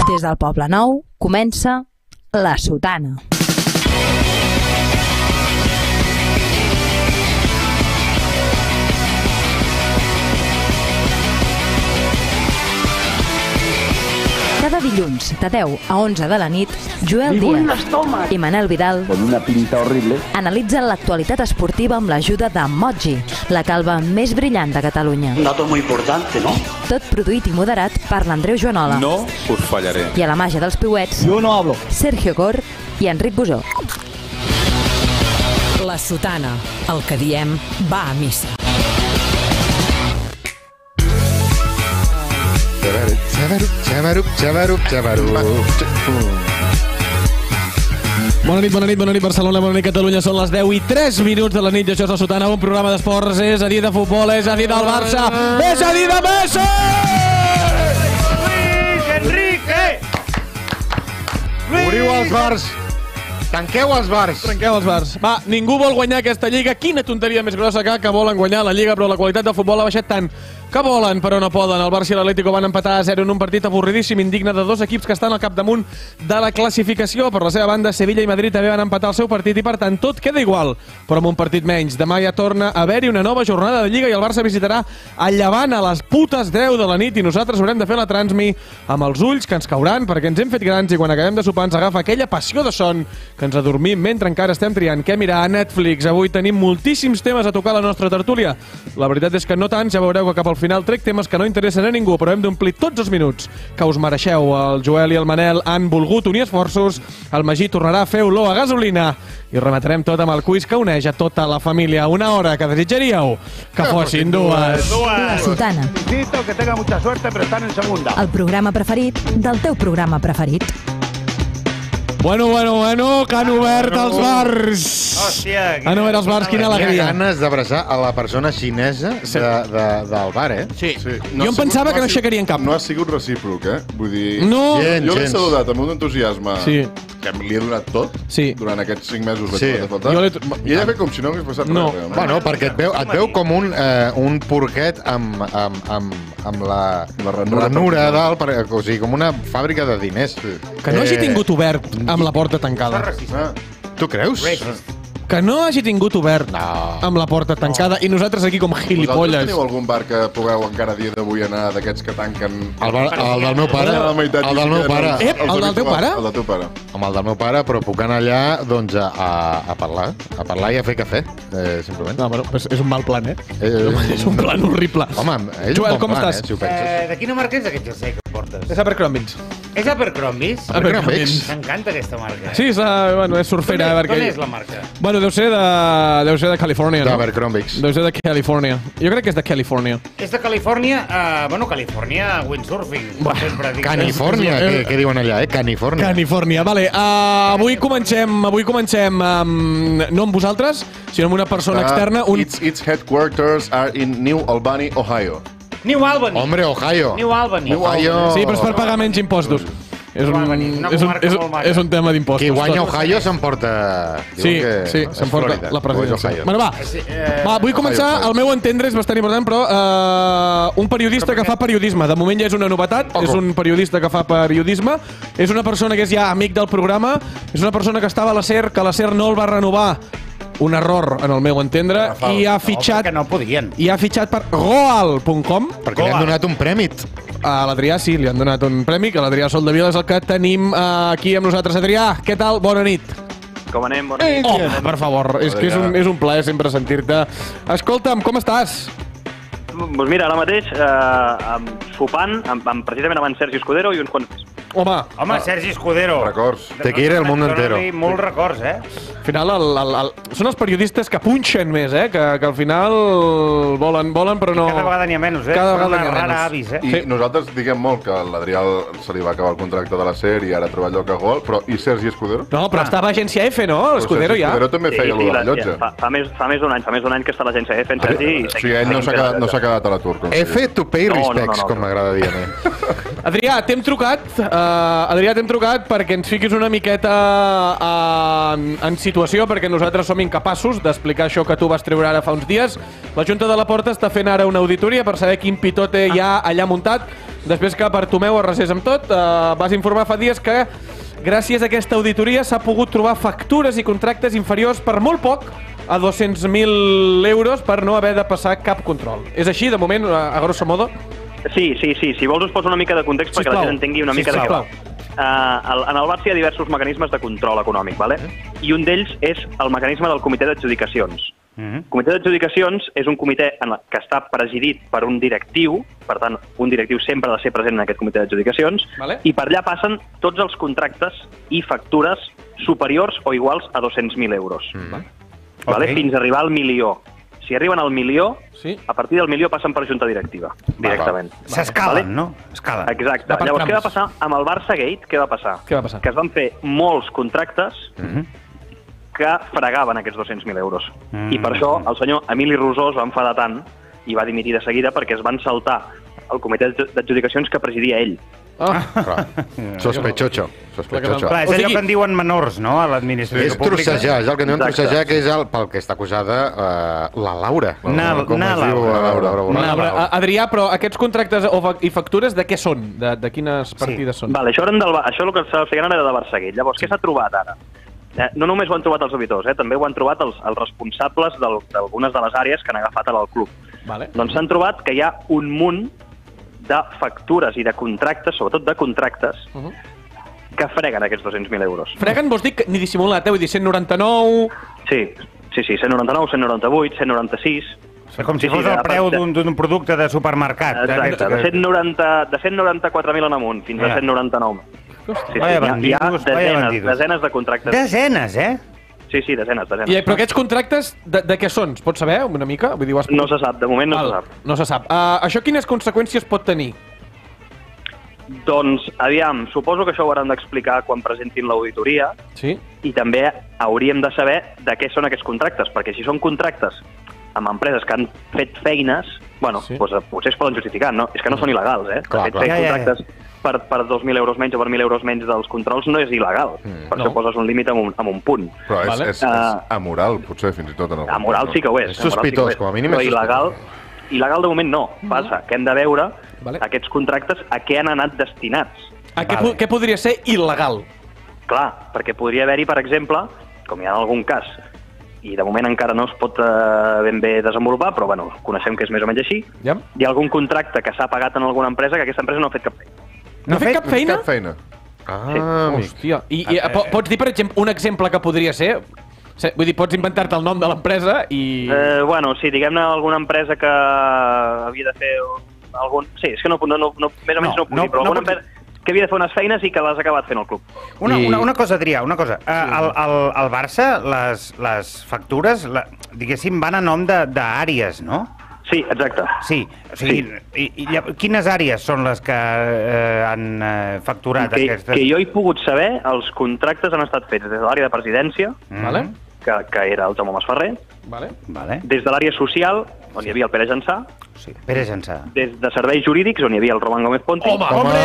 Des del Poble Nou comença La Sotana. Cada dilluns, de 10 a 11 de la nit, Joel Díaz i Manel Vidal, con una pinta horrible, analitzen l'actualitat esportiva amb l'ajuda de Moji, la calva més brillant de Catalunya. Un dato muy importante, ¿no? Tot produït i moderat per l'Andreu Joanola. No us fallaré. I a la màgia dels piuets, yo no hablo. Sergio Cor i Enric Busó. La Sotana, el que diem va a missa. Bona nit, Barcelona, bona nit, Catalunya. Són les 10 i 3 minuts de la nit i això és La Sotana, un programa d'esports, és a dir de futbol, és a dir del Barça, és a dir de Messi! Luis Enrique! Obriu els bars! Tanqueu els bars! Trenqueu els bars. Va, ningú vol guanyar aquesta lliga. Quina tonteria més grossa que volen guanyar la lliga, però la qualitat del futbol ha baixat tant que volen, però no poden. El Barça i l'Atlético van empatar a 0 en un partit avorridíssim, indigne de dos equips que estan al capdamunt de la classificació. Per la seva banda, Sevilla i Madrid també van empatar el seu partit i, per tant, tot queda igual, però amb un partit menys. Demà ja torna a haver-hi una nova jornada de Lliga i el Barça visitarà el Llevant a les putes 10 de la nit i nosaltres haurem de fer la transmi amb els ulls que ens cauran perquè ens hem fet grans i quan acabem de sopar ens agafa aquella passió de son que ens adormim mentre encara estem triant què mirar a Netflix. Avui tenim moltíssims temes a tocar a la nostra tertúlia. La veritat és que no tants, ja veureu que cap al final trec temes que no interessen a ningú, però hem d'omplir tots els minuts que us mereixeu. El Joel i el Manel han volgut unir esforços, el Magí tornarà a fer olor a gasolina i rematarem tot amb el quiz que uneix a tota la família. Una hora que desitjaríeu que fossin dues. La Sotana, Necesito que tenga mucha suerte, pero están en segunda. el programa preferit del teu programa preferit. Bueno, que han obert els bars. Hòstia, Han obert els bars, quina Tenia alegria. ganes d'abraçar a la persona xinesa del bar, eh? Sí. Jo em pensava que no aixecarien cap. No ha sigut recíproc, vull dir... No. Gens, Jo l'he gens. saludat amb un entusiasme Sí. que li he donat tot Sí. durant aquests 5 mesos Sí. de faltar. Jo l'he- I ella ha fet com si no hagués passat No. res. realment. Bueno, perquè et veu com un porquet amb la ranura a dalt, o sigui, com una fàbrica de diners. Que no hagi tingut obert amb la porta tancada. Ah, Tu creus? Que no hagi tingut obert No. amb la porta tancada i nosaltres aquí com vosaltres gilipolles. teniu algun bar que pugueu encara a dia d'avui anar d'aquests que tanquen... El del meu pare. A la meitat El del meu pare. Ep, el del teu pare? El del teu pare. Amb el del meu pare, però puc anar allà doncs, a parlar i a fer cafè, simplement. No, bueno, és un mal plan, eh? És És un plan horrible. Home, és Joel, un com bon plan, estàs? si ho penses. De quina marca és aquest jersei que portes? És Abercrombie. És Abercrombie? Abercrombie. M'encanta aquesta marca. Sí, bueno, és surfera. D'on és la marca? Bueno, deu ser de Califòrnia, no? D'Abercrombie. Deu ser de Califòrnia. Jo crec que és de Califòrnia. És de Califòrnia, Califòrnia windsurfing. Sempre dic. Califòrnia, què diuen allà, Califòrnia. Califòrnia, vale. Avui comencem no amb vosaltres, sinó amb una persona externa. Its headquarters are in New Albany, Ohio. New Albany. Hombre, Ohio. New Albany. Ohio. Sí, però és per pagar menys impostos. És Una comarca molt maca. és un tema d'impostos. Qui guanya Ohio s'emporta... Sí, s'emporta la presidència. Bueno, va, vull començar, al meu entendre és bastant important, però un periodista que fa periodisme, de moment ja és una novetat, és un periodista que fa periodisme, és una persona que és ja amic del programa, és una persona que estava a la SER, que la SER no el va renovar, un error, en el meu entendre, i ha fitxat... Que no podien. I ha fitxat per Goal.com. Perquè li han donat un premi. A l'Adrià sí, li han donat un premi, que l'Adrià Soldevila és el que tenim aquí amb nosaltres. Adrià, què tal? Bona nit. Com anem? Bona nit. Oh, per favor, és que és un plaer sempre sentir-te. Escolta'm, com estàs? Doncs mira, ara mateix, sopant, precisament amb en Sergi Escudero i uns quants més. Home, Sergi Escudero. Records. Te quiere el mundo entero. Molts records, eh? al final són els periodistes que punxen més, que al final volen, però no... Cada vegada n'hi ha menys, eh? Cada vegada n'hi ha rara menys. avis, eh? I nosaltres diguem molt que a l'Adrià se li va acabar el contracte de la SER i ara troba lloc a Gol, però i Sergi Escudero? No, però estava a Agència F, no? L'Escudero ja. Escudero també feia allò de la llotja. Fa més d'un any que està a l'agència F, en Sergi. O sigui, ell no s'ha quedat a l'atur. F to pay respects, no. com m'agrada dir a mi. Adrià, t'hem trucat perquè ens fiquis una miqueta en situació, perquè nosaltres som incapaços d'explicar això que tu vas treure ara fa uns dies. La Junta de la Porta està fent ara una auditoria per saber quin pitote hi ha allà muntat. després que Bartomeu arrasés amb tot, vas informar fa dies que gràcies a aquesta auditoria s'ha pogut trobar factures i contractes inferiors per molt poc a 200.000 euros per no haver de passar cap control. És així, de moment, a grosso modo? Sí. Si vols us poso una mica de context perquè la gent entengui una mica de què va. En el Barça hi ha diversos mecanismes de control econòmic, ¿vale? I un d'ells és el mecanisme del comitè d'adjudicacions. El comitè d'adjudicacions és un comitè que està presidit per un directiu, per tant, un directiu sempre ha de ser present en aquest comitè d'adjudicacions, i per allà passen tots els contractes i factures superiors o iguals a 200.000 euros. Fins a arribar al milió. Si arriben al milió, a partir del milió passen per junta directiva, directament. S'escalen, no? Escalen. Exacte. Llavors, què va passar? Amb el Barça Gate, què va passar? Que es van fer molts contractes que fregaven aquests 200.000 euros. I per això el senyor Emili Rosó es va enfadar tant i va dimitir de seguida perquè es van saltar el comitè d'adjudicacions que presidia ell. Sospechoso. Clar, és allò que en diuen menors, no?, a l'administració pública. És trossejar, és el que en diuen trossejar, que és pel que està acusada la Laura. Adrià, però aquests contractes i factures de què són? De quines partides són? Això el que estava explicant era de Barçaguell. Llavors, què s'ha trobat ara? No només ho han trobat els auditors, també ho han trobat els responsables d'algunes de les àrees que han agafat al club. Doncs s'han trobat que hi ha un munt de factures i de contractes, sobretot de contractes, que freguen aquests 200.000 euros. Freguen vols dir ni dissimulat, vull dir 199... Sí, 199, 198, 196... Com si fos el preu d'un producte de supermercat. Exacte, de 194.000 en amunt fins a 199. Hi ha desenes de contractes. Desenes, eh? Sí, desenes. Però aquests contractes de què són? Pots saber una mica? No se sap, de moment no se sap. No se sap. Això quines conseqüències pot tenir? Doncs, aviam, suposo que això ho hauran d'explicar quan presentin l'auditoria. Sí. I també hauríem de saber de què són aquests contractes, perquè si són contractes amb empreses que han fet feines, doncs potser es poden justificar, no? És que no són il·legals, eh? Fer contractes per 2.000 euros menys o per 1.000 euros menys dels controls no és il·legal. Per això poses un límit amb un punt. Però és amoral, potser, fins i tot. Amoral sí que ho és. És sospitós, com a mínim és sospitós. Il·legal de moment no. Passa que hem de veure aquests contractes a què han anat destinats. Què podria ser il·legal? Clar, perquè podria haver-hi, per exemple, com hi ha en algun cas, i de moment encara no es pot ben bé desenvolupar, però bueno, coneixem que és més o menys així, hi ha algun contracte que s'ha pagat en alguna empresa que aquesta empresa no ha fet cap feina. No ha fet cap feina? Cap feina. Hòstia. I pots dir, per exemple, un exemple que podria ser? Vull dir, pots inventar-te el nom de l'empresa i... Bueno, sí, diguem-ne alguna empresa que havia de fer algun... Sí, és que més o menys no ho puc dir, però alguna empresa que havia de fer unes feines i que les ha acabat fent el club. Una cosa, Adrià, una cosa. Al Barça, les factures, diguéssim, van a nom d'àrees, no? Sí, exacte. Sí, o sigui, quines àrees són les que han facturat aquestes? Que jo he pogut saber, els contractes han estat fets des de l'àrea de presidència, que era el Jaume Masferrer, des de l'àrea social, on hi havia el Pere Jansà, des de serveis jurídics, on hi havia el Roman Gómez Ponti. ¡Hombre!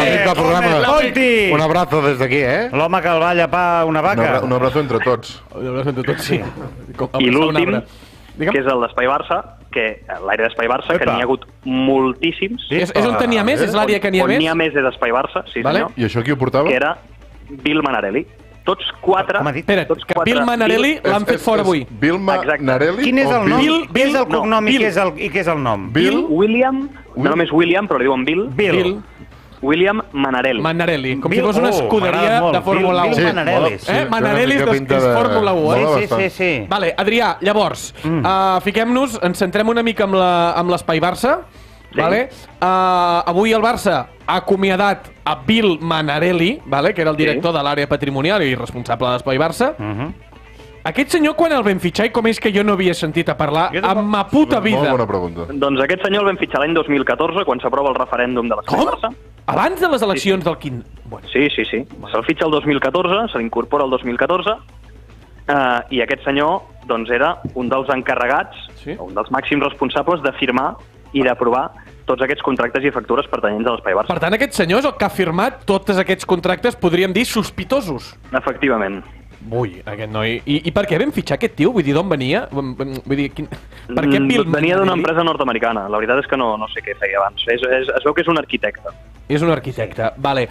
Un abrazo desde aquí, ¿eh? L'home que el va llepar una vaca. Un abrazo entre tots. Sí. I l'últim, que és el d'Espai Barça, que l'àrea d'Espai Barça, que n'hi ha hagut moltíssims. És on tenia més? És l'àrea que n'hi ha més? On n'hi ha més és d'Espai Barça, sí senyor. I això qui ho portava? Que era Bill Manarelli. Tots quatre... Espera, que Bill Manarelli l'han fet fora avui. Bill Manarelli? Quin és el nom? Què és el cognom i què és el nom? Bill William, no només William, però li diuen Bill. Bill. William Manarelli. Manarelli, com si fos una escuderia de Fórmula 1. Manarelli és Fórmula 1, Sí. Vale, Adrià, llavors, fiquem-nos, ens centrem una mica amb l'Espai Barça. Avui el Barça ha acomiadat a Bill Manarelli, que era el director de l'àrea patrimonial i responsable de l'Espai Barça. Aquest senyor, quan el vam fitxar, i com és que jo no havia sentit a parlar en ma puta vida? Molt bona pregunta. Doncs aquest senyor el vam fitxar l'any 2014, quan s'aprova el referèndum de l'Espai Barça. Abans de les eleccions del quin... Sí. Se'l fitxa el 2014, se l'incorpora el 2014, i aquest senyor era un dels encarregats, un dels màxims responsables de firmar i d'aprovar tots aquests contractes i factures pertanyents a l'Espai Barça. Per tant, aquest senyor és el que ha firmat tots aquests contractes, podríem dir, sospitosos. Efectivament. Ui, aquest noi. I per què vam fitxar aquest tio? Vull dir, d'on venia? Vull dir, per què venia d'una empresa nord-americana. La veritat és que no sé què feia abans. Es veu que és un arquitecte. És un arquitecte, vale.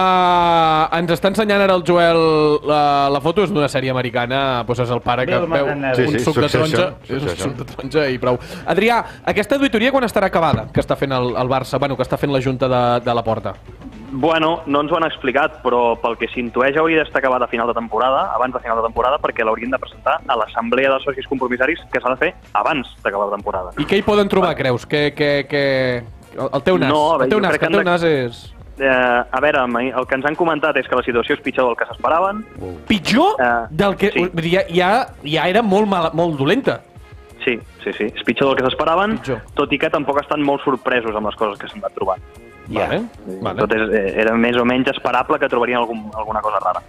Ens està ensenyant ara el Joel la foto, és d'una sèrie americana, doncs és el pare que veu un suc de taronja. És un suc de taronja i prou. Adrià, aquesta auditoria quan estarà acabada, que està fent el Barça, bueno, que està fent la Junta de la Porta? Bueno, no ens ho han explicat, però pel que s'intueix hauria d'estar acabada a final de temporada, abans de final de temporada, perquè l'haurien de presentar a l'assemblea de socis compromissaris que s'ha de fer abans d'acabar la temporada. I què hi poden trobar, creus? El teu nas, el teu nas és... A veure, el que ens han comentat és que la situació és pitjor del que s'esperaven. Pitjor? Del que... Sí. Ja era molt dolenta. Sí, és pitjor del que s'esperaven, tot i que tampoc estan molt sorpresos amb les coses que s'han anat trobant. Vale. Tot era més o menys esperable que trobarien alguna cosa rara.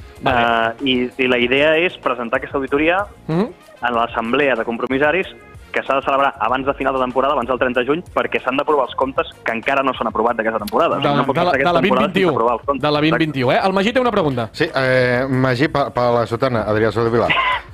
I la idea és presentar aquesta auditoria en l'assemblea de compromissaris que s'ha de celebrar abans de final de temporada, abans del 30 de juny, perquè s'han d'aprovar els comptes que encara no s'han aprovat d'aquesta temporada. De la 2021. De la 2021, eh? El Magí té una pregunta. Sí, Magí, per la sotana, Adrià Soldevila.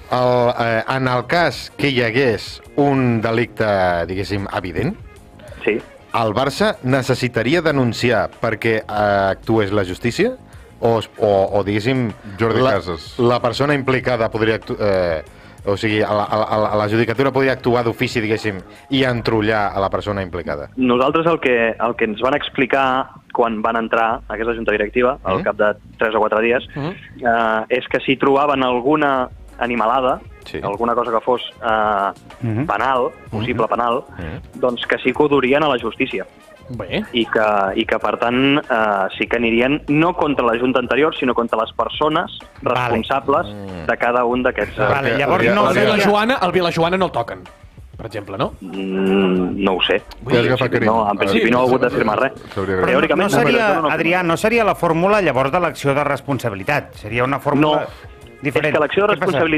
En el cas que hi hagués un delicte, diguéssim, evident, sí. El Barça necessitaria denunciar perquè actués la justícia? O diguéssim, Jordi Casas. La persona implicada podria o sigui, la judicatura podria actuar d'ofici, diguéssim, i entrollar a la persona implicada? Nosaltres el que ens van explicar quan van entrar a aquesta junta directiva, al cap de 3 o 4 dies, és que si trobaven alguna animalada, alguna cosa que fos penal, possible penal, doncs que sí que ho durien a la justícia. Bé. I que per tant, sí que anirien no contra la Junta anterior, sinó contra les persones responsables de cada un d'aquests... Llavors el Vilajoana no el toquen, per exemple, no? No ho sé. En principi no ha hagut de firmar res. Teòricament, Adrià, no seria la fórmula llavors de l'acció de responsabilitat? Seria una fórmula... diferent. És que l'acció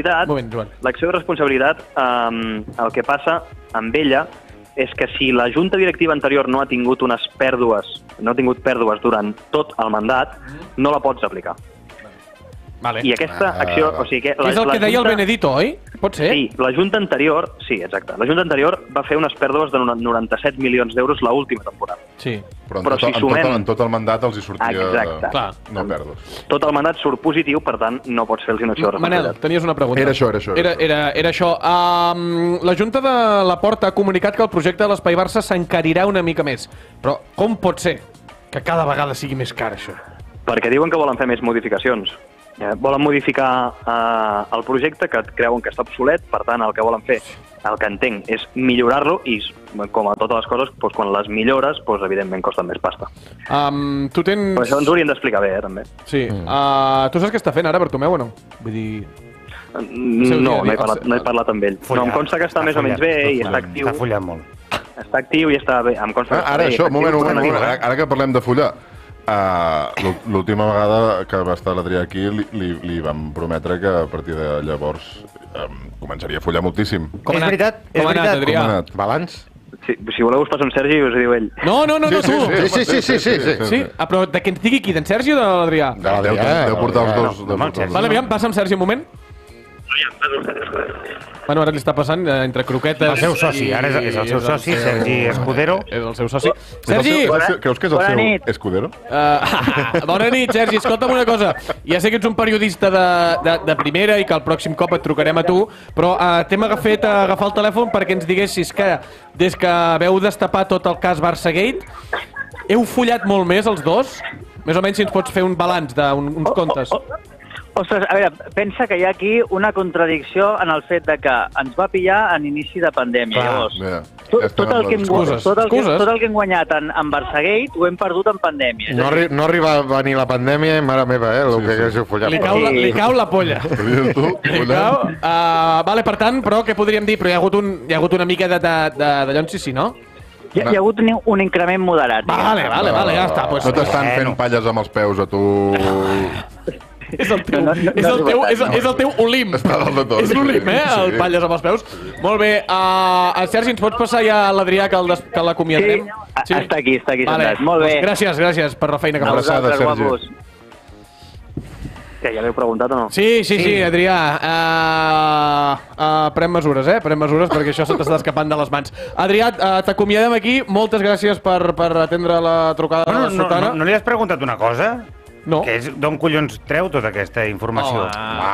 de responsabilitat, el que passa amb ella és que si la Junta Directiva anterior no ha tingut pèrdues durant tot el mandat, no la pots aplicar. Vale. I aquesta acció... O sigui que és el que deia el Benedito, oi? Pot ser? Sí, la Junta anterior... Sí, exacte. La Junta anterior va fer unes pèrdues de 97 milions d'euros l'última temporada. Sí. Però si sumem... en tot el mandat els hi sortia... Exacte. No pèrdues. Tot el mandat surt positiu, per tant, no pots fer-los una acció de responsabilitat. Manel, tenies una pregunta. Era això. La Junta de la Porta ha comunicat que el projecte de l'Espai Barça s'encarirà una mica més. Però com pot ser que cada vegada sigui més car, això? Perquè diuen que volen fer més modificacions. Volen modificar el projecte, que creuen que està obsolet, per tant, el que volen fer, el que entenc, és millorar-lo i, com a totes les coses, quan les millores, evidentment costen més pasta. Però això ens ho haurien d'explicar bé, també. Sí. Tu saps què està fent ara, Bartomeu, o no? Vull dir... No he parlat amb ell. No, em consta que està més o menys bé i està actiu. Està follant molt. Està actiu i està bé. Ara això, un moment. Ara que parlem de follar, l'última vegada que va estar l'Adrià aquí li vam prometre que a partir de llavors començaria a follar moltíssim. És veritat, Adrià? Balanç? Si voleu us passa un Sergi i us diu ell. No, tu! Sí. Però de què ens digui qui, d'en Sergi o de l'Adrià? De l'Adrià. Deu portar els dos. Vale, aviam, passa amb Sergi un moment. Bueno, ara li està passant entre croquetes... El seu soci, ara és el seu soci, Sergi Escudero. És el seu soci. Sergi! Creus que és el seu Escudero? Bona nit, Sergi. Escolta'm una cosa. Ja sé que ets un periodista de primera i que el pròxim cop et trucarem a tu, però t'hem agafar el telèfon perquè ens diguessis que des que veu destapar tot el cas Barçagate, heu follat molt més els dos? Més o menys si ens pots fer un balanç d'uns comptes. Ostres, a veure, pensa que hi ha aquí una contradicció en el fet de que ens va pillar en inici de pandèmia. Llavors, tot el que hem guanyat en Barçagate ho hem perdut en pandèmia. No arriba a venir la pandèmia, mare meva, el que haguéssiu follat. Li cau la polla. Vale, per tant, però què podríem dir? Però hi ha hagut una mica de llonsis, sí, no? Hi ha hagut un increment moderat. Vale, ja està. No t'estan fent palles amb els peus a tu... És el teu Olimp. És l'Olimp, el palles amb els peus. Molt bé. Sergi, ens pots passar ja a l'Adrià que l'acomiadem? Sí, està aquí, sentat. Molt bé. Gràcies per la feina que fas. Vosaltres, guapos. Que ja l'heu preguntat o no? Sí, Adrià. Pren mesures, Pren mesures perquè això se t'està escapant de les mans. Adrià, t'acomiadem aquí. Moltes gràcies per atendre la trucada de la Sotana. No li has preguntat una cosa? No. Que és d'on collons treu tota aquesta informació?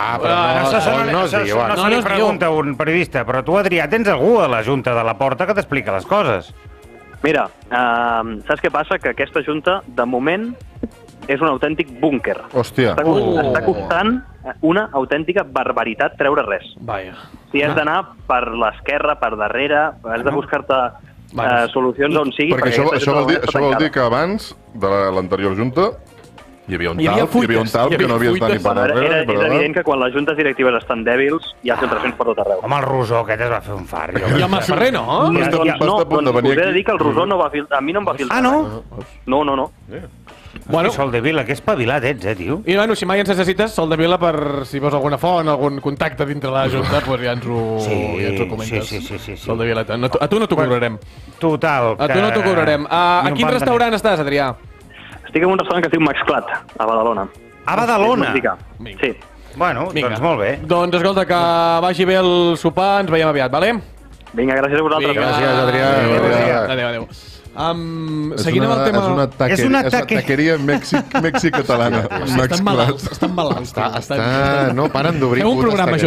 No es diu. No se li pregunta a un periodista, però tu, Adrià, tens algú a la Junta de la Porta que t'explica les coses. Mira, saps què passa? Que aquesta junta, de moment, és un autèntic búnquer. Hòstia. Està costant una autèntica barbaritat treure res. Vaja. Si has d'anar per l'esquerra, per darrere, has de buscar-te solucions on sigui. Perquè això vol dir que abans de l'anterior junta hi havia un tal que no havia estat ni per darrere. És evident que quan les juntes directives estan dèbils hi ha filtracions per tot arreu. Home, el Rosó aquest es va fer un far. I el Masferrer, no? Us he de dir que el Rosó no va filtrar. A mi no em va filtrar. Ah, no? No. Bueno, Sol de Vila, que espavilat ets, tio. I bueno, si mai ens necessites, Sol de Vila, per si veus alguna font, algun contacte dintre la Junta, doncs ja ens ho comentes. Sí. Sol de Vila, a tu no t'ho cobrarem. Total. A tu no t'ho cobrarem. A quin restaurant estàs, Adrià? Estic en un restaurant que es diu Maxclat, a Badalona. A Badalona? Sí. Bueno, doncs molt bé. Doncs escolta, que vagi bé el sopar, ens veiem aviat, vale? Vinga, gràcies a vosaltres. Gràcies, Adrià. Adéu. Seguint amb el tema... És una taqueria Mèxic-catalana. Estan malalts. No paren d'obrir. Feu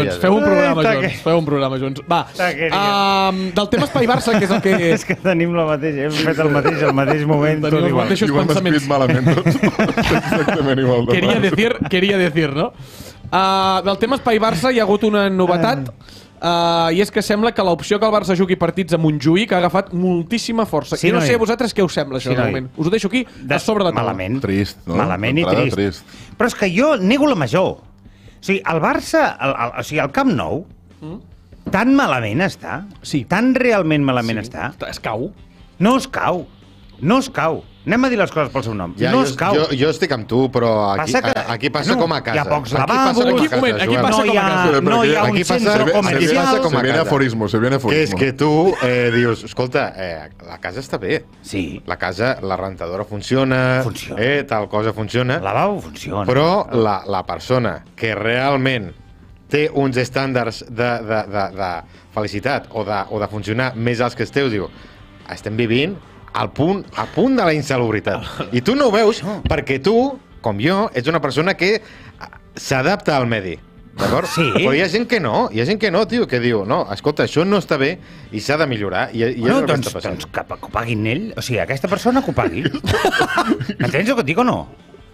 un programa junts. Va, del tema Espai Barça, que és el que... És que tenim la mateixa, hem fet el mateix moment. Tenim els mateixos pensaments. Ho hem escrit malament. Exactament igual. Quería decir, no? Del tema Espai Barça hi ha hagut una novetat, i és que sembla que l'opció que el Barça jugui partits a Montjuïc ha agafat moltíssima força. I no sé a vosaltres què us sembla això, de moment. Us ho deixo aquí, a sobre la taula. Malament. Trist, no? Malament i trist. Però és que jo nego la major. O sigui, el Barça, el Camp Nou, tan malament està, tan realment malament està... Es cau. No es cau. Anem a dir les coses pel seu nom. No es cau. Jo estic amb tu, però aquí passa com a casa. Hi ha pocs lavabos. Aquí passa com a casa. No hi ha un centre comercial. Se viene aforismo. Que és que tu dius, escolta, la casa està bé. Sí. La casa, la rentadora funciona. Tal cosa funciona. El lavabo funciona. Però la persona que realment té uns estàndards de felicitat o de funcionar més alts que els teus, diu, estem vivint a punt de la insalubritat. I tu no ho veus perquè tu, com jo, ets una persona que s'adapta al medi. D'acord? Sí. Però hi ha gent que no, tio, que diu, no, escolta, això no està bé i s'ha de millorar. I és el que està passant. Doncs que ho paguin ell. O sigui, aquesta persona que ho pagui. Entens el que et dic o no?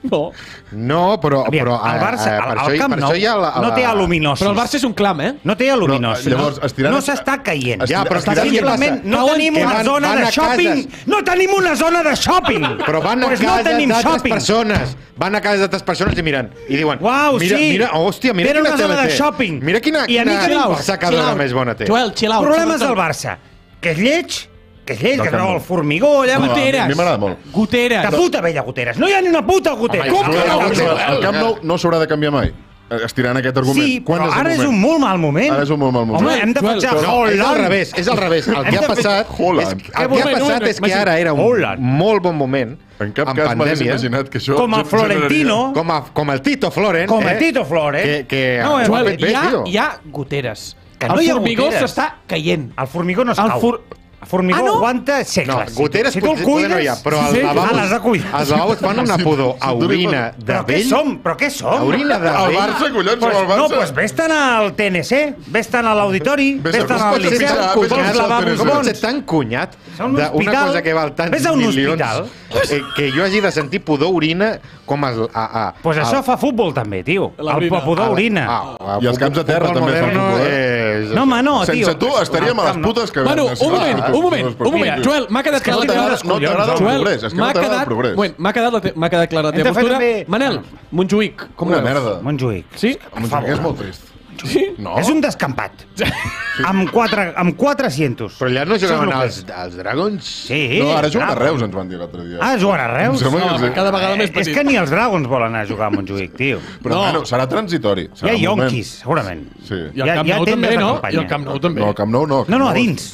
No, però el Barça, el Camp Nou, no té aluminosis. Però el Barça és un clam, No té aluminosis. No s'està caient. Ja, però simplement no tenim una zona de shopping. No tenim una zona de shopping. Però van a casa d'altres persones. Van a casa d'altres persones i miren. I diuen, mira, hòstia, mira quina tele té. Mira quina secadora més bona té. Joel, chill out. Problemes del Barça. Que és lleig, que no, el formigó, allà... Goteres. A mi m'agrada molt. Goteres. Que puta vella goteres. No hi ha ni una puta gotera. Com que no? El Camp Nou no s'haurà de canviar mai. Estirant aquest argument. Sí, però ara és un molt mal moment. Ara és un molt mal moment. Home, hem de fitxar Haaland. És al revés. El que ha passat és que ara era un molt bon moment en cap cas m'hagués imaginat que això... Com el Florentino. Com el Tito Floren. Com el Tito Floren. Joel, hi ha goteres. El formigó s'està caient. El formigó no es cau. El formigó aguanta segles. No, goteres si tu el cuides... No hi ha, però els lavabos fan una pudor a orina de vell. Però què som? A orina de vell. El Barça, collons, som el Barça. No, doncs vés-te'n al TNC, vés-te'n a l'auditori, vés-te'n al Liceu, vols lavabos bons. Pots ser tan cunyat d'una cosa que val tants milions que jo hagi de sentir pudor orina com el... Doncs això fa futbol també, tio. El pudor orina. I els camps de terra també fan futbol. No, home, no, tio. Sense tu estaríem a les putes que... Bueno, un moment. Joel, m'ha quedat clar... No t'agrada el progrés, és que no t'agrada el progrés. M'ha quedat clara la teva postura. Manel, Montjuïc, com ho veus? Una merda. Montjuïc. Sí? Montjuïc és molt trist. Sí? No. És un descampat. Amb quatre asientos. Però allà no jugaven els Dragons? Sí. No, ara juguen a Reus, ens van dir l'altre dia. Ah, juguen a Reus? Cada vegada més petit. És que ni els Dragons volen anar a jugar a Montjuïc, tio. Però bueno, serà transitori. Hi ha yonquis, segurament. Sí. I el Camp Nou també, no? I el Camp Nou també. No, el Camp Nou no. No, a dins.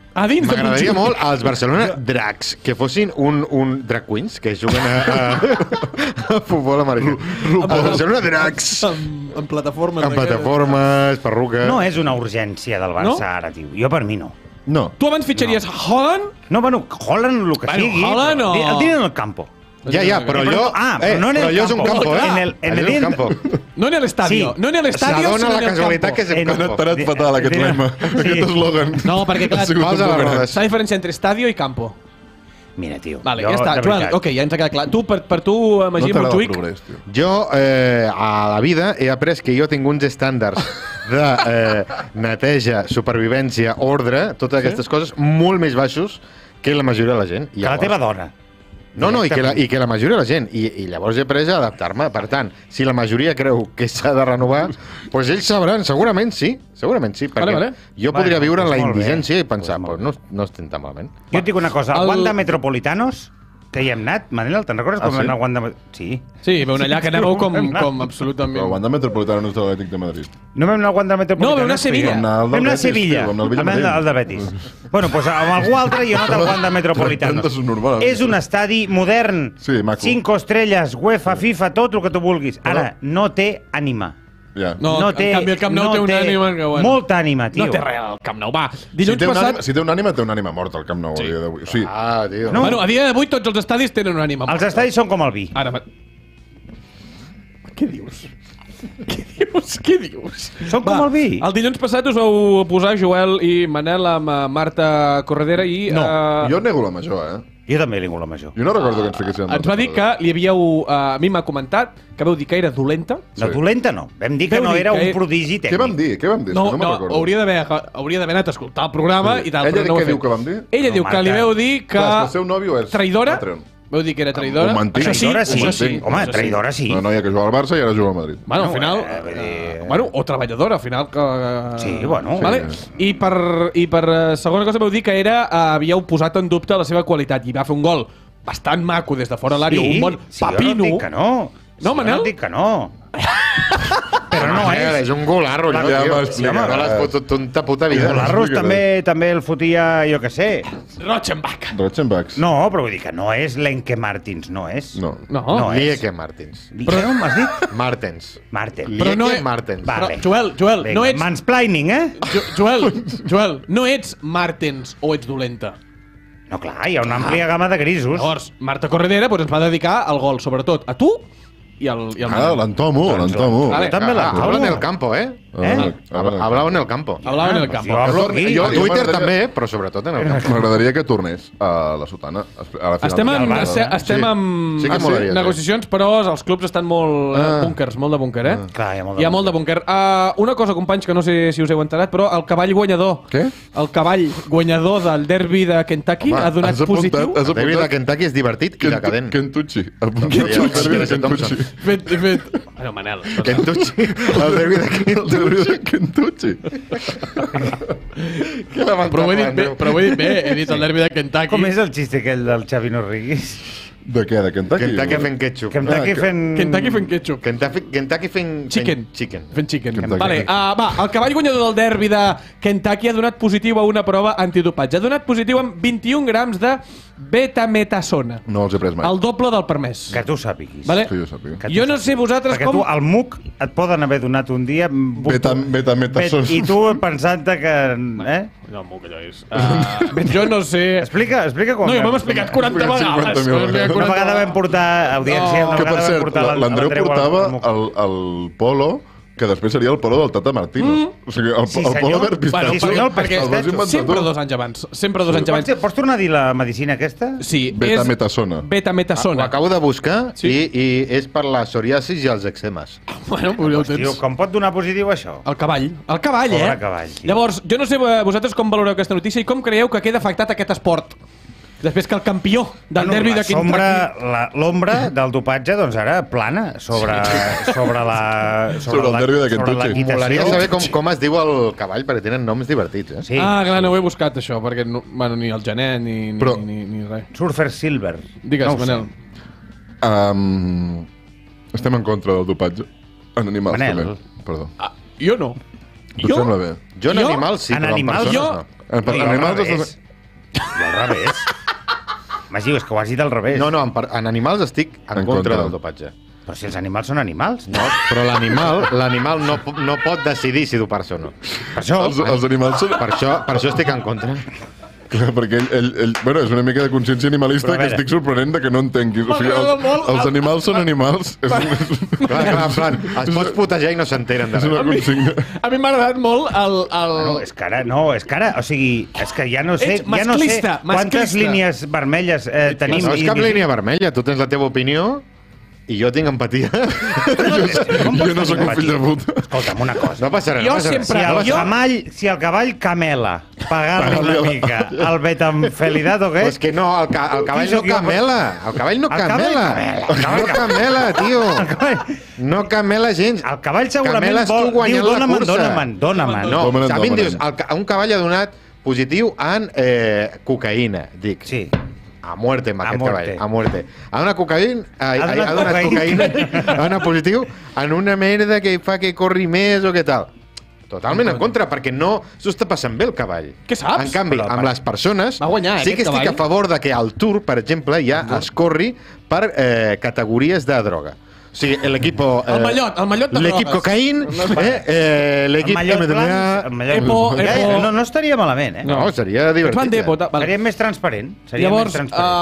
A dins de M'agradaria molt als Barcelona Dracs, que fossin un drag queens, que juguen a futbol americà. Els Barcelona Dracs. Amb plataformes. Amb plataformes, perruques... No és una urgència del Barça ara, tio. Jo per mi no. No. Tu abans fitxaries Haaland? No, bueno, Haaland el que sigui. Haaland o... El tiren al campo. Ja, però allò... però no en el allò és un campo, En el campo. No en l'estadio. No en l'estadio, sinó en el campo. S'adona la casualitat que és el campo. Ha anat fatal aquest lema, aquest eslògan. No, perquè clar, s'ha diferència entre estadio i campo. Mira, tio. Vale, ja està. Joel, ok, ja ens ha quedat clar. Tu, per tu, Magí Montjuïc... Jo, a la vida, he après que jo tinc uns estàndards de neteja, supervivència, ordre, totes aquestes coses, molt més baixos que la majoria de la gent. Que la teva dona. No, i que la majoria de la gent. I llavors he après a adaptar-me. Per tant, si la majoria creu que s'ha de renovar, doncs ells sabran, segurament sí, perquè jo podria viure en la indigència i pensar, no estem tan malament. Jo et dic una cosa, al Wanda Metropolitanos, que hi hem anat, Manel, te'n recordes com vam anar al Wanda Metropolitanos? Sí, veu anar allà que anàveu com absolutament... Però el Wanda Metropolitano és de l'Atlètic de Madrid. No vam anar al Wanda Metropolitano? No, vam anar a Sevilla. Vam anar a Sevilla, vam anar al de Betis. Bueno, doncs amb algú altre jo he anat al Wanda Metropolitano. És un estadi modern, 5 estrelles, UEFA, FIFA, tot el que tu vulguis. Ara, no té ànima. No, en canvi el Camp Nou té una ànima que... Molta ànima, tio. No té res el Camp Nou, va. Dilluns passat... Si té una ànima, té una ànima morta el Camp Nou a dia d'avui. Sí. Tio. Bueno, a dia d'avui tots els estadis tenen una ànima morta. Els estadis són com el vi. Ara... Què dius? Què dius? Són com el vi. El dilluns passat us vau posar Joel i Manel amb Marta Corredera i... No, jo nego la major, Jo també nego la major. Jo no recordo que ens fiquéssim... Ens va dir que li havíeu... A mi m'ha comentat que vau dir que era dolenta. No, dolenta no. Vam dir que no era un prodigi tècnic. Què vam dir? No, hauria d'haver anat a escoltar el programa i tal. Ella què diu que vam dir? Ella diu que li vau dir que... El seu nòvio és... Traïdora? Vau dir que era traïdora? Traïdora sí. Home, traïdora sí. Una noia que juga al Barça i ara juga al Madrid. Bueno, al final... Bueno, o treballadora, al final. Sí, bueno. Vale? I per segona cosa vau dir que havíeu posat en dubte la seva qualitat i va fer un gol bastant maco des de fora l'àrea, un bon papino. Jo no dic que no. No, Manel? Jo no dic que no. Però no és. És un golarro, no l'has fotut tonta puta vida. Golarros també el fotia, jo què sé. Rochenbach. No, però vull dir que no és l'Enke Martins, no és. No. Lieke Martins. Però no m'has dit? Martens. Lieke Martens. Vale. Joel, no ets... Mansplaining, Joel, no ets Martens o ets dolenta? No, clar, hi ha una àmplia gamma de grisos. Llavors, Marta Corredera ens va dedicar al gol, sobretot a tu i al l'Antomo. També l'Antomo. Habla en el campo, Hablava en el campo. Hablava en el campo. Jo a Twitter també, però sobretot en el campo. M'agradaria que tornés a la Sotana. Estem amb negociacions, però els clubs estan molt búnkers, molt de búnquer, Clar, hi ha molt de búnquer. Una cosa, companys, que no sé si us heu enterat, però el cavall guanyador. Què? El cavall guanyador del derbi de Kentucky ha donat positiu. El derbi de Kentucky és divertit i decadent. Kentucky. Fet. Bueno, Manel. Kentucky. El derbi de Kentucky. Però ho he dit bé, he dit el derbi de Kentucky. Com és el xiste aquell del Xavi Norriguis? De què? De Kentucky? Kentucky fent ketchup. Kentucky fent ketchup. Kentucky fent chicken. Fent chicken. Vale, el cavall guanyador del derbi de Kentucky ha donat positiu a una prova antidopatge. Ha donat positiu amb 21 grams de betametasona. No els he pres mai. El doble del permès. Que tu sàpiguis. Vale? Que jo sàpiga. Jo no sé vosaltres perquè com... Perquè tu, al MUC, et poden haver donat un dia... Betametasona. I tu pensant-te que... No, MUC allò és... Jo no sé... Explica com... No, jo m'hem explicat 40 vegades. Una vegada vam portar audiència, una vegada vam portar l'Andreu portava el polo que després seria el polo del Tata Martino. O sigui, el polo verd pistatxo. Sempre 2 anys abans. Sempre 2 anys abans. Pots tornar a dir la medicina aquesta? Sí. Betametasona. Betametasona. Ho acabo de buscar i és per la psoriasis i els eczemes. Bueno, ja ho tens. Com pot donar positiu això? El cavall. El cavall, Pobre cavall. Llavors, jo no sé vosaltres com valoreu aquesta notícia i com creieu que queda afectat aquest esport. Després que el campió del derbi de Kentucky... L'ombra del dopatge, doncs ara plana sobre el derbi de Kentucky. Molaria saber com es diu el cavall, perquè tenen noms divertits. Sí. Clar, no ho he buscat, això, perquè ni el genet ni res. Surfer Silver. Digues, Manel. Estem en contra del dopatge en animals, també. Perdó. Jo no. Et sembla bé? Jo en animals sí, però en persones no. En animals... Jo al revés. M'has dit, és que ho has dit al revés. No, en animals estic en contra del dopatge. Però si els animals són animals. No, però l'animal no pot decidir si dopar-se o no. Per això... Els animals són... Per això estic en contra. Clar, perquè ell bueno, és una mica de consciència animalista que estic sorprenent de que no entenguis. O sigui, els animals són animals. Clar, en plan, els pots putejar i no s'enteren. És una consigna. A mi m'ha agradat molt el... No, és que ara, o sigui, és que ja no sé quantes línies vermelles tenim. No és cap línia vermella, tu tens la teva opinió i jo tinc empatia. Jo no soc un fill de puta. Escolta'm, una cosa. No passarà res. Si el cavall camela, pagar-li una mica, el betamfelidat o què? És que no, el cavall no camela. El cavall no camela. No camela, tio. No camela gens. El cavall segurament diu dóna'm. No, a mi em dius, un cavall ha donat positiu en cocaïna, dic. Sí. A muerte, amb aquest cavall. A muerte. Ha donat cocaïna, ha donat positiu en una merda que fa que corri més o què tal. Totalment en contra, perquè no s'ho està passant bé el cavall. Què saps? En canvi, amb les persones, sí que estic a favor de que al Tour, per exemple, ja es corri per categories de droga. O sigui, l'equip... El mallot de drogues. L'equip cocaïn, l'equip MDMA... Epo... No estaria malament, eh? No, seria divertit. Seria més transparent. Llavors,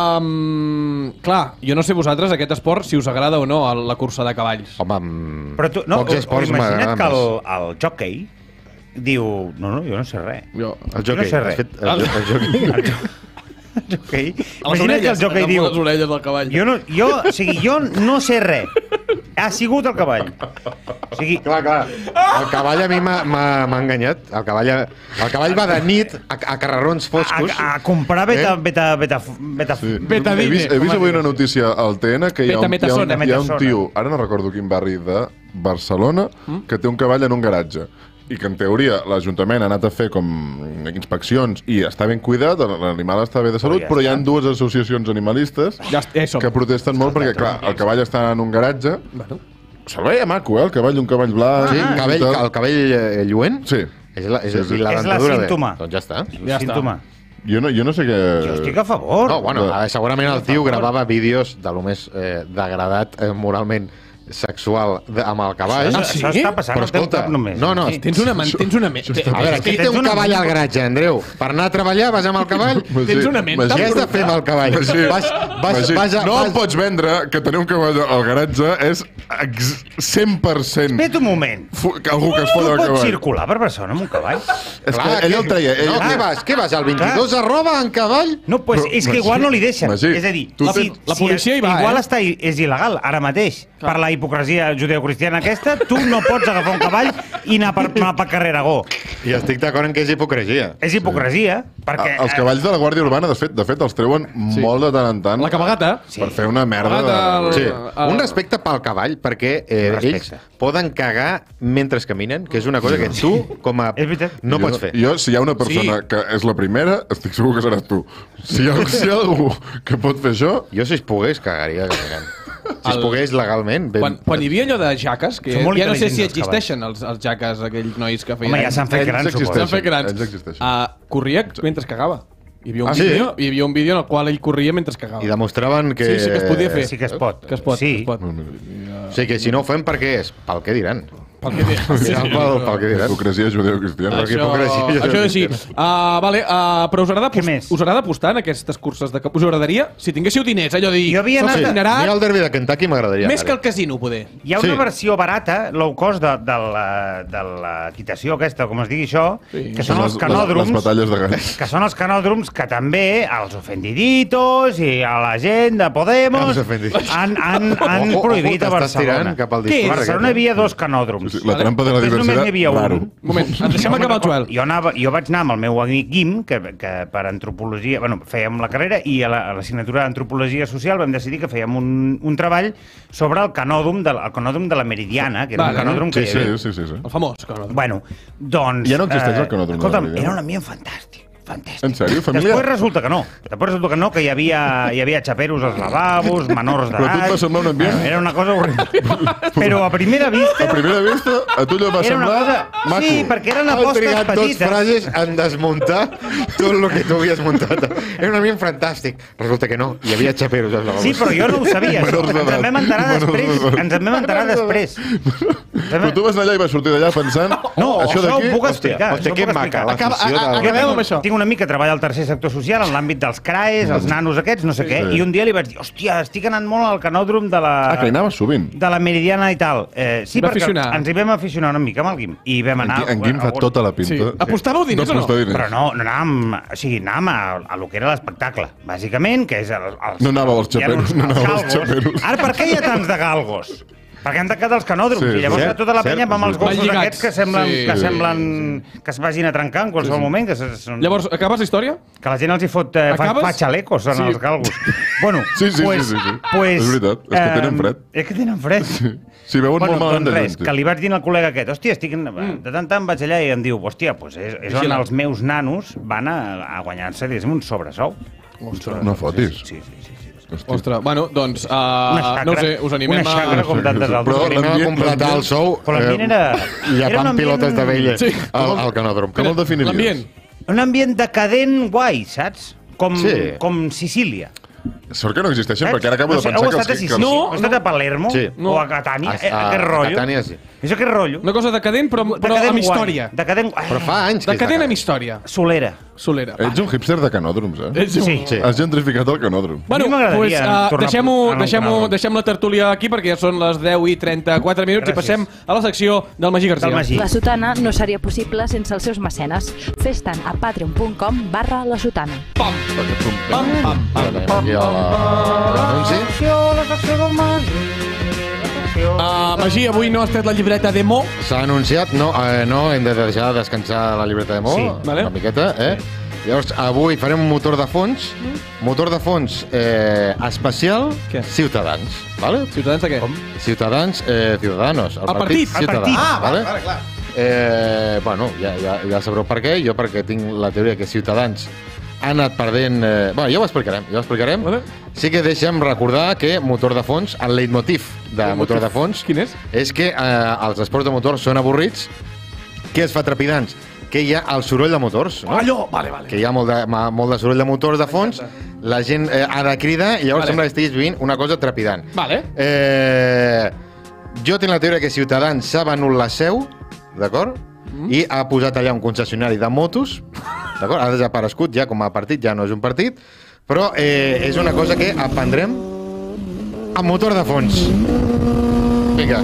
clar, jo no sé vosaltres, aquest esport, si us agrada o no la cursa de cavalls. Home, pocs esports m'agraden més. Imagina't que el jockey diu... No, jo no sé res. El jockey. No sé res. El jockey. Okay. Imagina't que el jockey diu... les orelles del cavall. Jo no sé res. Ha sigut el cavall. O sigui... Clar. El cavall a mi m'ha enganyat. El cavall va de nit a carrerons foscos. A comprar betadine. He vist avui una notícia al TN que hi ha un tio, ara no recordo quin barri de Barcelona, que té un cavall en un garatge. I que, en teoria, l'Ajuntament ha anat a fer com inspeccions i està ben cuidat, l'animal està bé de salut, però hi ha dues associacions animalistes que protesten molt perquè, clar, el cavall està en un garatge. Se'l veia maco, el cavall, un cavall blanc... Sí, el cavall lluent? Sí. És la símptoma. Doncs ja està. Símptoma. Jo no sé què... Jo estic a favor. No, bueno, segurament el tio gravava vídeos de lo més degradat moralment sexual amb el cavall. Això està passant al teu cap només. No. Tens una A veure, aquí té un cavall al garatge, Andreu. Per anar a treballar vas amb el cavall? Tens una ment. Què has de fer amb el cavall? No em pots vendre que tenir un cavall al garatge és 100%... Espera't un moment. Algú que es folla el cavall. Tu pots circular per Barcelona amb un cavall? És que ell el treia. Què vas, al 22 a roba en cavall? No, és que igual no li deixen. És a dir, la policia hi va, igual és il·legal ara mateix. Per la hipocresia judeocristiana aquesta, tu no pots agafar un cavall i anar per carrer Aragó. I estic d'acord en que és hipocresia. És hipocresia, perquè... Els cavalls de la Guàrdia Urbana, de fet els treuen molt de tant en tant. La cabalgata. Per fer una merda. Un respecte pel cavall, perquè ells poden cagar mentre caminen, que és una cosa que tu, com a... no pots fer. Jo, si hi ha una persona que és la primera, estic segur que seràs tu. Si hi ha algú que pot fer això... Jo, si es pogués, cagaria caminant. Si es pogués legalment... Quan hi havia allò de jaques, que ja no sé si existeixen els jaques, aquells nois que feien... Home, ja s'han fet grans, suposo. S'han fet grans. Corria mentre cagava. Hi havia un vídeo en el qual ell corria mentre cagava. I demostraven que... Sí que es podia fer. Sí que es pot. Sí. O sigui que si no ho fem, per què és? Pel què diran. Pel que diran. Hipocresia judeocristiana. Això és així. Però us agrada apostar en aquestes curses de... Us agradaria? Si tinguéssiu diners, allò de dir... Jo havia anat... Mira el derbi de Kentucky m'agradaria. Més que el casino, poder. Hi ha una versió barata, low cost, de l'equitació aquesta, com es digui això, que són els canòdroms. Les batalles de galls. Que són els canòdroms que també els ofendiditos i a la gent de Podemos han prohibit a Barcelona. Què? A Barcelona hi havia 2 canòdroms. La trampa de la diversitat, raro. Un moment, deixem acabar el Joel. Jo vaig anar amb el meu amic Guim, que per antropologia... Bueno, fèiem la carrera i a l'assignatura d'antropologia social vam decidir que fèiem un treball sobre el canòdrom de la Meridiana, que era un canòdrom que hi havia. Sí. El famós canòdrom. Bueno, doncs... Ja no existeix el canòdrom de la Meridiana. Escolta'm, era un ambient fantàstic. Fantàstic. En sèrio, família? Després resulta que no, que hi havia xaperos als lavabos, menors d'edat... Però a tu et va semblar un ambient? Era una cosa horrible. Però a primera vista... A primera vista, a tu allò va semblar maco. Sí, perquè eren apostes petites. Ha trigat 2 frases en desmuntar tot el que tu havies muntat. Era un ambient fantàstic. Resulta que no, hi havia xaperos als lavabos. Sí, però jo no ho sabia. Ens en vam enterar després. Però tu vas anar allà i vas sortir d'allà pensant... No, això ho puc explicar. Hòstia, que maca. Acabem amb això. Tinc un amic que treballa al tercer sector social en l'àmbit dels CRAES, els nanos aquests, no sé què, i un dia li vaig dir, hòstia, estic anant molt al canòdrom de la... que hi anaves sovint. De la Meridiana i tal. Sí, perquè ens hi vam aficionar una mica amb el Guim. I vam anar... En Guim fa tota la pinta. Apostàveu diners o no? Però no anàvem... O sigui, anàvem a lo que era l'espectacle, bàsicament, que és... No anàveu als xaperos. Ara, per què hi ha tants de galgos? Perquè han tancat els canòdroms i llavors tota la penya va amb els gossos aquests que semblen que es vagin a trencar en qualsevol moment. Llavors, acabes la història? Que la gent els hi fot xalecos en els galgos. Bueno, sí. És veritat, és que tenen fred. És que tenen fred. Si veuen molt malament de lluny. Que li vaig dir al col·lega aquest, hòstia, de tant en tant vaig allà i em diu, hòstia, és on els meus nanos van a guanyar-se un sobresou. No fotis. Sí. Ostres, bueno, doncs, no ho sé, us animem a... Una xacra com tantes altres. Però l'ambient a completar el sou, llepant pilotes de vella al canòdrom. Com el definiries? L'ambient. Un ambient decadent guai, saps? Com Sicília. Sort que no existeixen, perquè ara acabo de pensar que... Heu estat a Sicília? Heu estat a Palermo? O a Catània? Aquest rotllo? A Catània, sí. És aquest rotllo? Una cosa decadent, però amb història. Però fa anys que és decadent amb història. Solera. Ets un hipster de canòdroms, eh? Sí. Has gentrificat el canòdrom. Bueno, doncs deixem la tertúlia aquí, perquè ja són les 10 i 34 minuts i passem a la secció del Magí García. La Sotana no seria possible sense els seus mecenes. Fes-te'n a patreon.com/la Sotana. Magí, avui no has tret la llibreta de Mo. S'ha anunciat, no, hem de deixar descansar la llibreta de Mo, una miqueta, Llavors, avui farem un motor de fons, especial Ciutadans, vale? Ciutadans de què? Ciutadans, Ciudadanos, el partit. Vale? Clar. Bueno, ja sabreu per què, jo perquè tinc la teoria que Ciutadans ha anat perdent... Bueno, ja ho explicarem. Vale. Sí que deixem recordar que motor de fons, el leitmotiv de motor de fons... Quin és? És que els esports de motor són avorrits. Què es fa trepidants? Que hi ha el soroll de motors. No? Allò, vale. Que hi ha molt de soroll de motors de fons, la gent ha de cridar i llavors sembla que estiguis vivint una cosa trepidant. Vale. Jo tinc la teoria que Ciutadans s'ha venut la seu, d'acord? I ha posat allà un concessionari de motos, d'acord? Ha desaparegut ja com a partit, ja no és un partit, però és una cosa que aprendrem amb motor de fons. Vinga.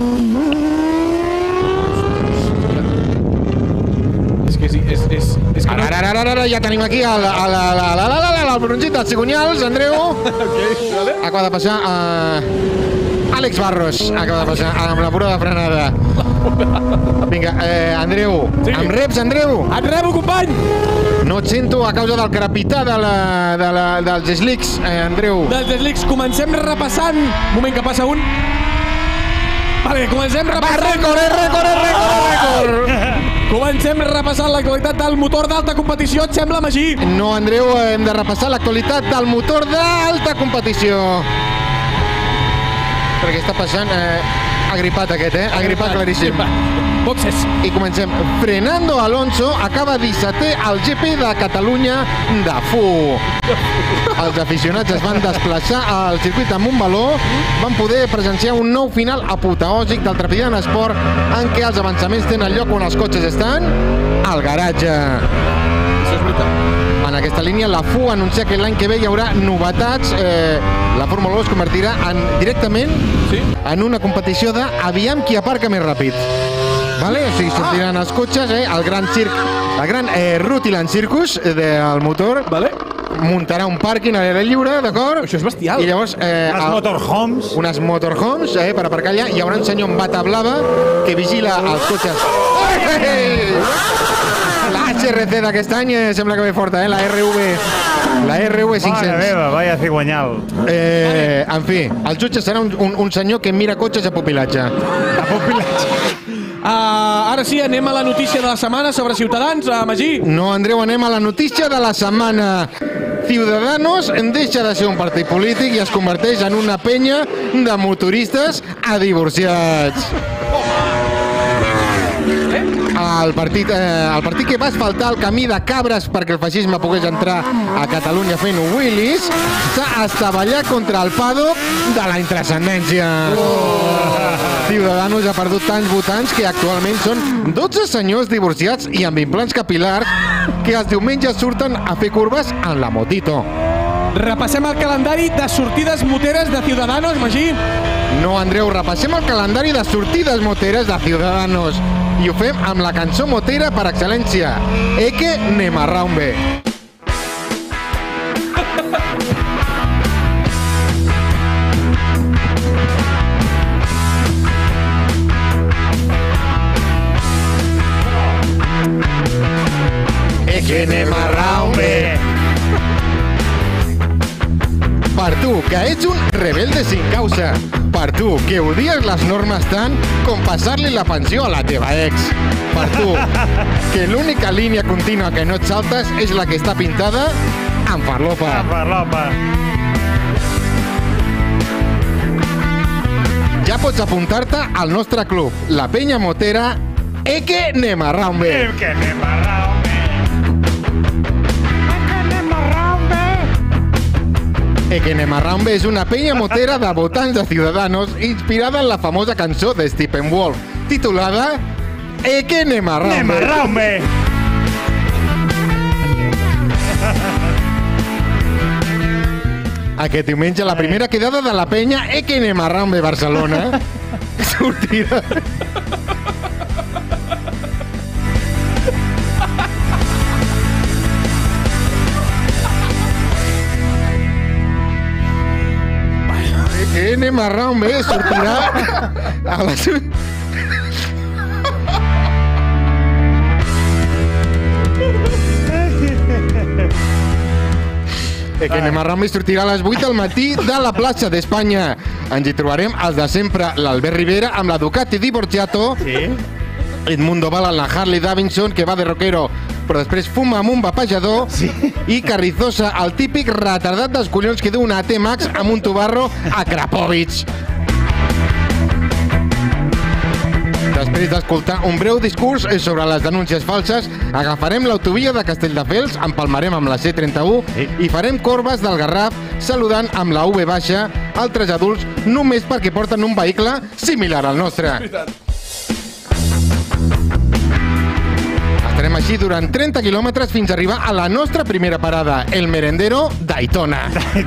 És que ara, ja tenim aquí el bronzit dels cigonyals, Andreu. Acaba de passar Àlex Barros, acaba de passar amb la pura de frenada. Vinga, Andreu, amb reps, Andreu. Et rebo, company! No et sento a causa del crepità dels slicks, Andreu. Dels slicks, comencem repassant. Moment que passa un. Vale, comencem repassant. Rècord! Comencem repassant l'actualitat del motor d'alta competició, et sembla, Magí? No, Andreu, hem de repassar l'actualitat del motor d'alta competició. Perquè està passant agripat aquest, agripat claríssim. Boxes. I comencem. Fernando Alonso acaba 17è al GP de Catalunya de FU. Els aficionats es van desplaçar al circuit de Montmeló, van poder presenciar un nou final apoteòsic del trepidant esport en què els avançaments tenen lloc on els cotxes estan al garatge. Això és veritat. En aquesta línia, la FU anuncia que l'any que ve hi haurà novetats. La Fórmula 1 es convertirà directament en una competició d'aviam qui aparca més ràpid. Vale? O sigui, sortiran els cotxes, el gran Rutiland Circus del motor. Vale. Muntarà un pàrquing a l'aire lliure, d'acord? Això és bestial. I llavors... Unes motorhomes, per aparcar allà. Hi haurà un senyor amb bata blava que vigila els cotxes. La HRC d'aquest any sembla que ve forta, la RV 500. Mare meva, vaya cigonyal. En fi, el jutge serà un senyor que mira cotxes a pupilatge. A Ara sí, anem a la notícia de la setmana sobre Ciutadans, Magí. No, Andreu, anem a la notícia de la setmana. Ciudadanos deixa de ser un partit polític i es converteix en una penya de motoristes a divorciats. El partit que va asfaltar el camí de Cabres perquè el feixisme pogués entrar a Catalunya fent wheelies s'ha estavellat contra el paddock de la intrascendència. Ciudadanos ha perdut tants votants que actualment són 12 senyors divorciats i amb implants capilars que els diumenges surten a fer curves en la motito. Repassem el calendari de sortides moteres de Ciudadanos, Magí. No, Andreu, repassem el calendari de sortides moteres de Ciudadanos i ho fem amb la cançó motera per excel·lència, Eke Nemarraumbe. Eke Nemarraumbe. Per tu, que ets un rebelde sin causa. Per tu, que odies les normes tant com passar-li la pensió a la teva ex. Per tu, que l'única línia contínua que no et saltes és la que està pintada amb farlopa. Amb farlopa. Ja pots apuntar-te al nostre club, la penya motera Eke Nemarraumbe. Eke Nemarraumbe. Eke Nemarraumbe és una penya motera de votants de Ciudadanos inspirada en la famosa cançó de Steppenwolf, titulada Eke Nemarraumbe. Nemarraumbe! Aquest diumenge la primera quedada de la penya Eke Nemarraumbe Barcelona sortirà... Eke Nemarraumbe sortirà a la... Eke Nemarraumbe sortirà a les 8 del matí de la plaça d'Espanya. Ens hi trobarem els de sempre, l'Albert Rivera amb la Ducati Divorciato, Edmundo Val amb la Harley Davidson, que va de rockero però després fuma amb un vapejador, i Carrizosa, el típic retardat dels collons que du una AT-Max amb un tubarro a Krapovic. Després d'escoltar un breu discurs sobre les denúncies falses, agafarem l'autovia de Castelldefels, empalmarem amb la C31 i farem corbes del Garraf saludant amb la V baixa altres adults només perquè porten un vehicle similar al nostre. Estarem així durant 30 quilòmetres fins a arribar a la nostra primera parada, el merendero d'Aitona.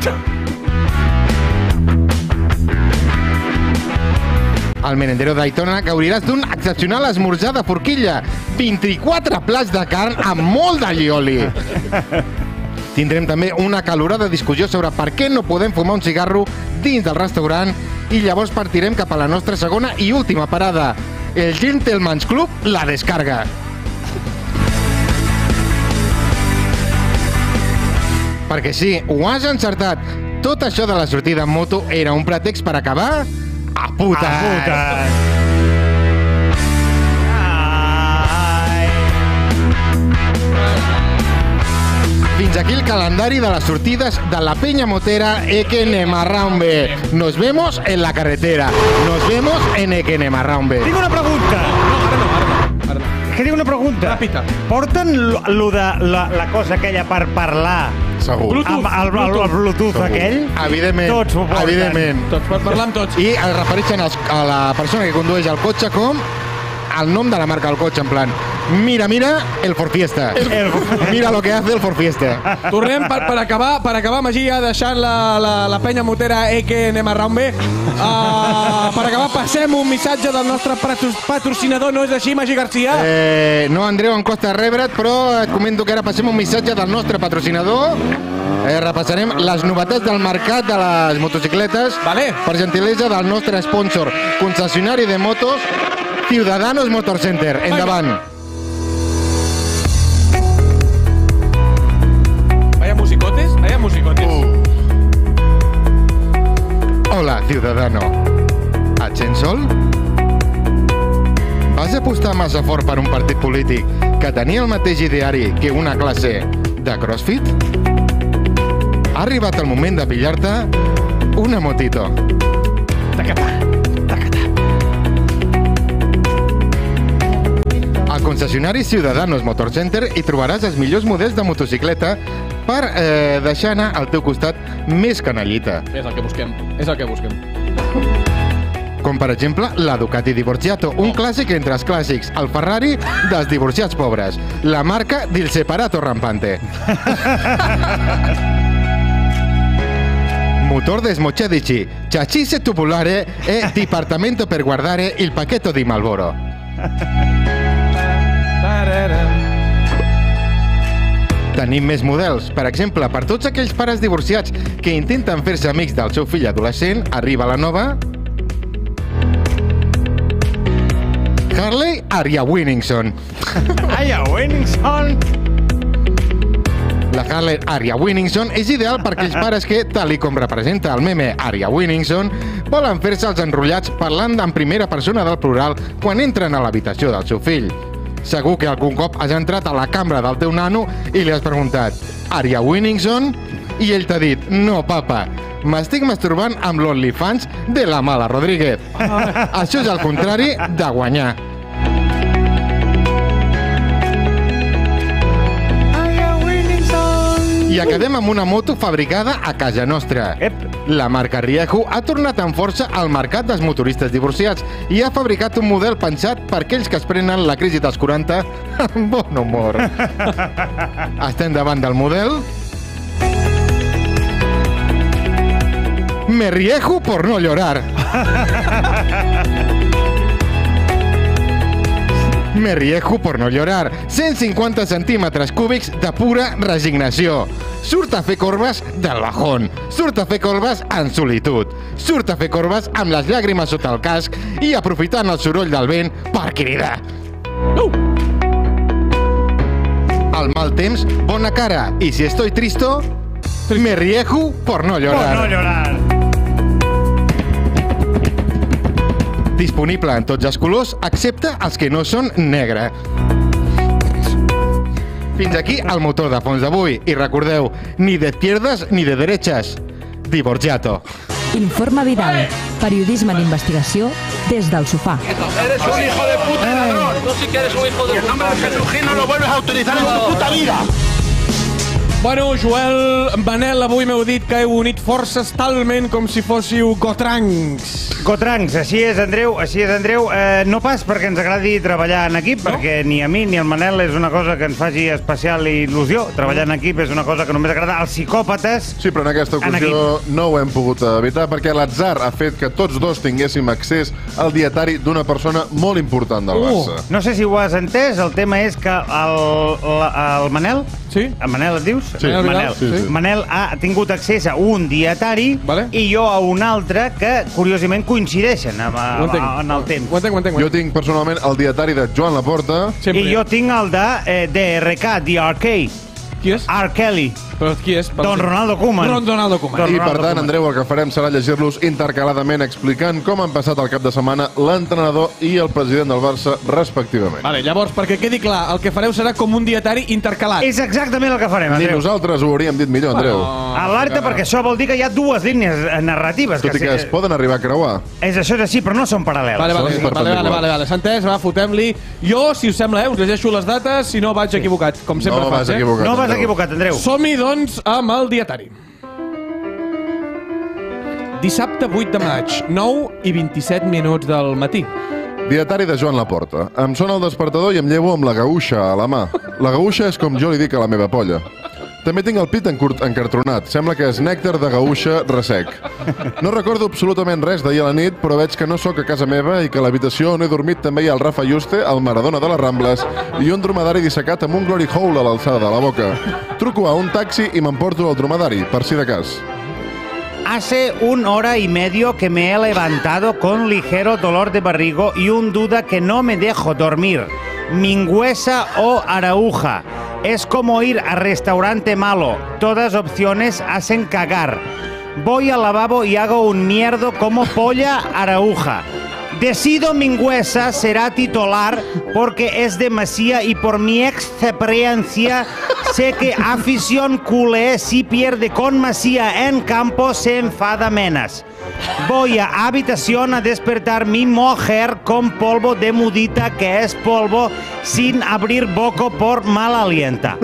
Al merendero d'Aitona gaudiràs d'un excepcional esmorzar de forquilla, 24 plats de carn amb molt d'allioli. Tindrem també una calorada discussió sobre per què no podem fumar un cigarro dins del restaurant i llavors partirem cap a la nostra segona i última parada, el Gentleman's Club La Descarga. Perquè sí, ho has encertat. Tot això de la sortida en moto era un pretext per acabar a putes. A putes. Fins aquí el calendari de les sortides de la penya motera Eke Nemarraumbe. Nos vemos en la carretera. Nos vemos en Eke Nemarraumbe. Tinc una pregunta. Ara no. Que tinc una pregunta. Ràpida. Porten lo de la cosa aquella per parlar? Segur. El Bluetooth aquell? Evidentment. Tots ho porten. Evidentment. Tots, pots parlar amb tots. I es refereixen a la persona que condueix el cotxe com el nom de la marca del cotxe, en plan, mira, el Ford Fiesta. Mira lo que hace el Ford Fiesta. Tornem per acabar, Magí, ja deixant la penya motera Eke Nemarraumbe. Per acabar, passem un missatge del nostre patrocinador, no és així, Magí Garcia? No, Andreu, em costa rebre't, però et comento que ara passem un missatge del nostre patrocinador. Repassarem les novetats del mercat de les motocicletes per gentilesa del nostre sponsor, concessionari de motos, Ciudadanos Motor Center. Endavant. Vaya musicotes. Hola, ciudadano. ¿Ascensol? ¿Vas apostar massa fort per un partit polític que tenia el mateix ideari que una classe de CrossFit? Ha arribat el moment de pillar-te una motito. Al concessionari Ciudadanos Motor Center hi trobaràs els millors models de motocicleta per deixar anar al teu costat més canallita. És el que busquem, és el que busquem. Com per exemple la Ducati Divorziato, un clàssic entre els clàssics, el Ferrari dels divorciats pobres, la marca del separato rampante. Motor desmochadici, chassise tubulare e dipartamento per guardare il pacchetto di Marlboro. Tenim més models. Per exemple, per tots aquells pares divorciats que intenten fer-se amics del seu fill adolescent, arriba la nova Harley Harley Winningson. La Harley Harley Winningson és ideal per aquells pares que, tal i com representa el meme Harley Winningson, volen fer-se els enrotllats parlant en primera persona del plural quan entren a l'habitació del seu fill. Segur que algun cop has entrat a la cambra del teu nano i li has preguntat Harley Winningson? I ell t'ha dit, no, papa, m'estic masturbant amb l'OnlyFans de la Mala Rodríguez. Això és el contrari de guanyar. I acabem amb una moto fabricada a casa nostra. La marca Rieju ha tornat amb força al mercat dels motoristes divorciats i ha fabricat un model pensat per aquells que es prenen la crisi dels 40 amb bon humor. Estem davant del model Me riejo por no llorar. Me riejo por no llorar. 150 centímetres cúbics de pura resignació. Surt a fer corbes del bajón. Surt a fer corbes en solitud. Surt a fer corbes amb les llàgrimes sota el casc i aprofitant el soroll del vent per cridar. Al mal temps, bona cara. I si estoy tristo, me riejo por no llorar. Por no llorar. Disponible en tots els colors, excepte els que no són negre. Fins aquí el motor de fons d'avui. I recordeu, ni de izquierdas ni de derechas. Divorciato. Informe Vidal. Periodisme d'investigació des del sofà. Eres un hijo de puta y ladrón. Tú sí que eres un hijo de puta. El nombre de Jesús no lo vuelves a utilizar en tu puta vida. Bueno, Joel, Manel, avui m'heu dit que heu unit forces talment com si fóssiu gotrancs. Gotrancs, així és, Andreu, així és, Andreu. No pas perquè ens agradi treballar en equip, no? Perquè ni a mi ni al Manel és una cosa que ens faci especial il·lusió. Treballar en equip és una cosa que només agrada als psicòpates. Sí, però en aquesta ocasió no ho hem pogut evitar perquè l'atzar ha fet que tots dos tinguéssim accés al dietari d'una persona molt important del Barça. No sé si ho has entès, el tema és que el Manel... Sí? El Manel et dius? Sí. Manel. Sí. Manel ha tingut accés a un dietari, vale, i jo a un altre que, curiosament, coincideixen en el temps. Ho entenc. Jo tinc personalment el dietari de Joan Laporta. Sempre. I jo tinc el de DRK, DRK. Qui és? R. Kelly. Però qui és? Don Ronaldo Koeman. I per tant, Andreu, el que farem serà llegir-los intercaladament explicant com han passat el cap de setmana l'entrenador i el president del Barça, respectivament. Vale, llavors, perquè quedi clar, el que fareu serà com un dietari intercalat. És exactament el que farem, Andreu. Ni nosaltres ho hauríem dit millor, Andreu. Alerta, perquè això vol dir que hi ha dues línies narratives. Tot i que es poden arribar a creuar. És això sí, però no són paral·lels. Vale, s'ha entès, va, fotem-li. Jo, si us sembla, us llegeixo les dates, si no vaig equivocat, com sempre fas, No vas equivocat, Andreu. Som-hi, doncs, amb el dietari. Dissabte 8 de maig, 9:27 del matí. Dietari de Joan Laporta. Em sona el despertador i em llevo amb la gauixa a la mà. La gauixa és com jo li dic a la meva polla. També tinc el pit encartronat. Sembla que és nèctar de gauixa ressec. No recordo absolutament res d'ahir a la nit, però veig que no sóc a casa meva i que a l'habitació on he dormit també hi ha el Rafa Yuste, el Maradona de les Rambles i un dromedari dissecat amb un glory hole a l'alçada de la boca. Truco a un taxi i m'emporto el dromedari, per si de cas. Hace 1 hora y medio que me he levantado con ligero dolor de barriga y un duda que no me dejo dormir. Mingüesa o Arauja. Es como ir a restaurante malo. Todas opciones hacen cagar. Voy al lavabo y hago un mierdo como polla Arauja. Decido Mingueza será titular porque es de Masía y por mi experiencia sé que afición culé si pierde con Masía en campo se enfada menos. Voy a habitación a despertar mi mujer con polvo de mudita que es polvo sin abrir boca por mal alienta.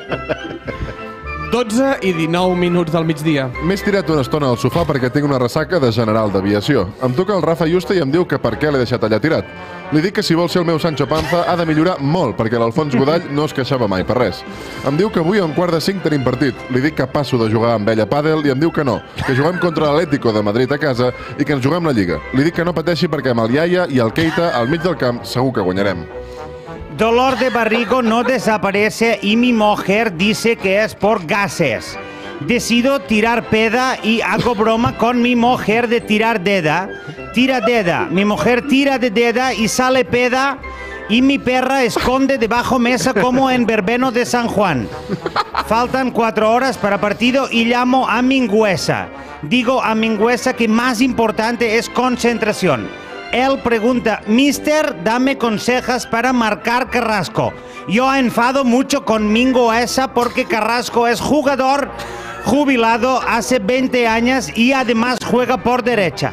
12 i 19 minuts del migdia. M'he estirat una estona al sofà perquè tinc una ressaca de general d'aviació. Em truca el Rafa Yuste i em diu que per què l'he deixat allà tirat. Li dic que si vol ser el meu Sancho Panza ha de millorar molt, perquè l'Alfons Godall no es queixava mai per res. Em diu que avui a 4:45 tenim partit. Li dic que passo de jugar amb ell a pàdel i em diu que no, que juguem contra l'Atlético de Madrid a casa i que ens juguem la Lliga. Li dic que no pateixi perquè amb el Iaia i el Keita al mig del camp segur que guanyarem. Dolor de barriga no desaparece y mi mujer dice que es por gases. Decido tirar peda y hago broma con mi mujer de tirar deda. Tira deda. Mi mujer tira de deda y sale peda y mi perra esconde debajo mesa como en verbeno de San Juan. Faltan 4 horas para partido y llamo a Mingueza. Digo a Mingueza que más importante es concentración. Él pregunta, Mister, dame consejos para marcar Carrasco. Yo enfado mucho con Mingueza porque Carrasco es jugador jubilado hace 20 años y además juega por derecha.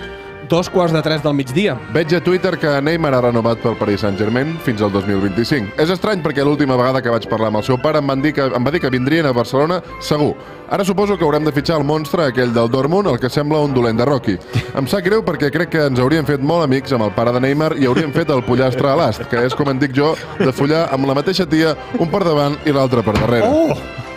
2:45 del migdia. Veig a Twitter que Neymar ha renovat pel Paris Saint-Germain fins al 2025. És estrany perquè l'última vegada que vaig parlar amb el seu pare em va dir que vindrien a Barcelona segur. Ara suposo que haurem de fitxar el monstre aquell del Dortmund, el que sembla un dolent de Rocky. Em sap greu perquè crec que ens hauríem fet molt amics amb el pare de Neymar i hauríem fet el pollastre a l'ast, que és com en dic jo, de follar amb la mateixa tia, un per davant i l'altre per darrere. Oh!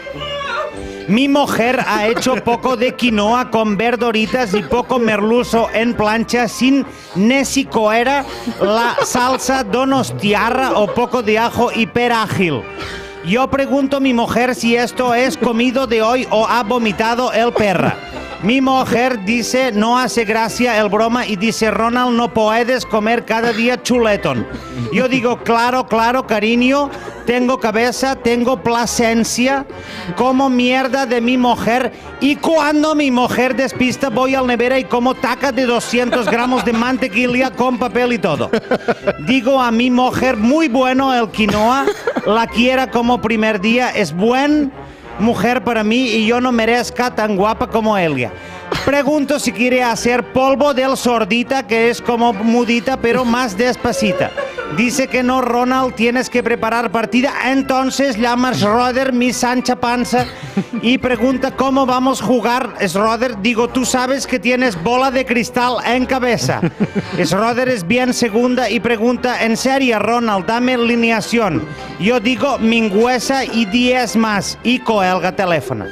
Mi mujer ha hecho poco de quinoa con verduritas y poco merluzo en plancha sin nesicoera, la salsa donostiarra o poco de ajo y perágil. Yo pregunto a mi mujer si esto es comido de hoy o ha vomitado el perra. Mi mujer dice no hace gracia el broma y dice Ronald no puedes comer cada día chuletón. Yo digo claro, cariño, tengo cabeza, tengo placencia, como mierda de mi mujer y cuando mi mujer despista voy al nevera y como taca de 200 gramos de mantequilla con papel y todo. Digo a mi mujer muy bueno el quinoa, la quiera como primer día, es buen mujer para mí y yo no merezco tan guapa como ella. Pregunto si quiere hacer polvo del sordita, que es como mudita pero más despacita. Dice que no, Ronald, tienes que preparar partida. Entonces llama a Schroeder, mi Sancha Panza, y pregunta cómo vamos a jugar. Schroeder, digo, tú sabes que tienes bola de cristal en cabeza. Schroeder es bien segunda y pregunta, en serio, Ronald, dame alineación. Yo digo, Mingueza y 10 más. I coelga teléfono.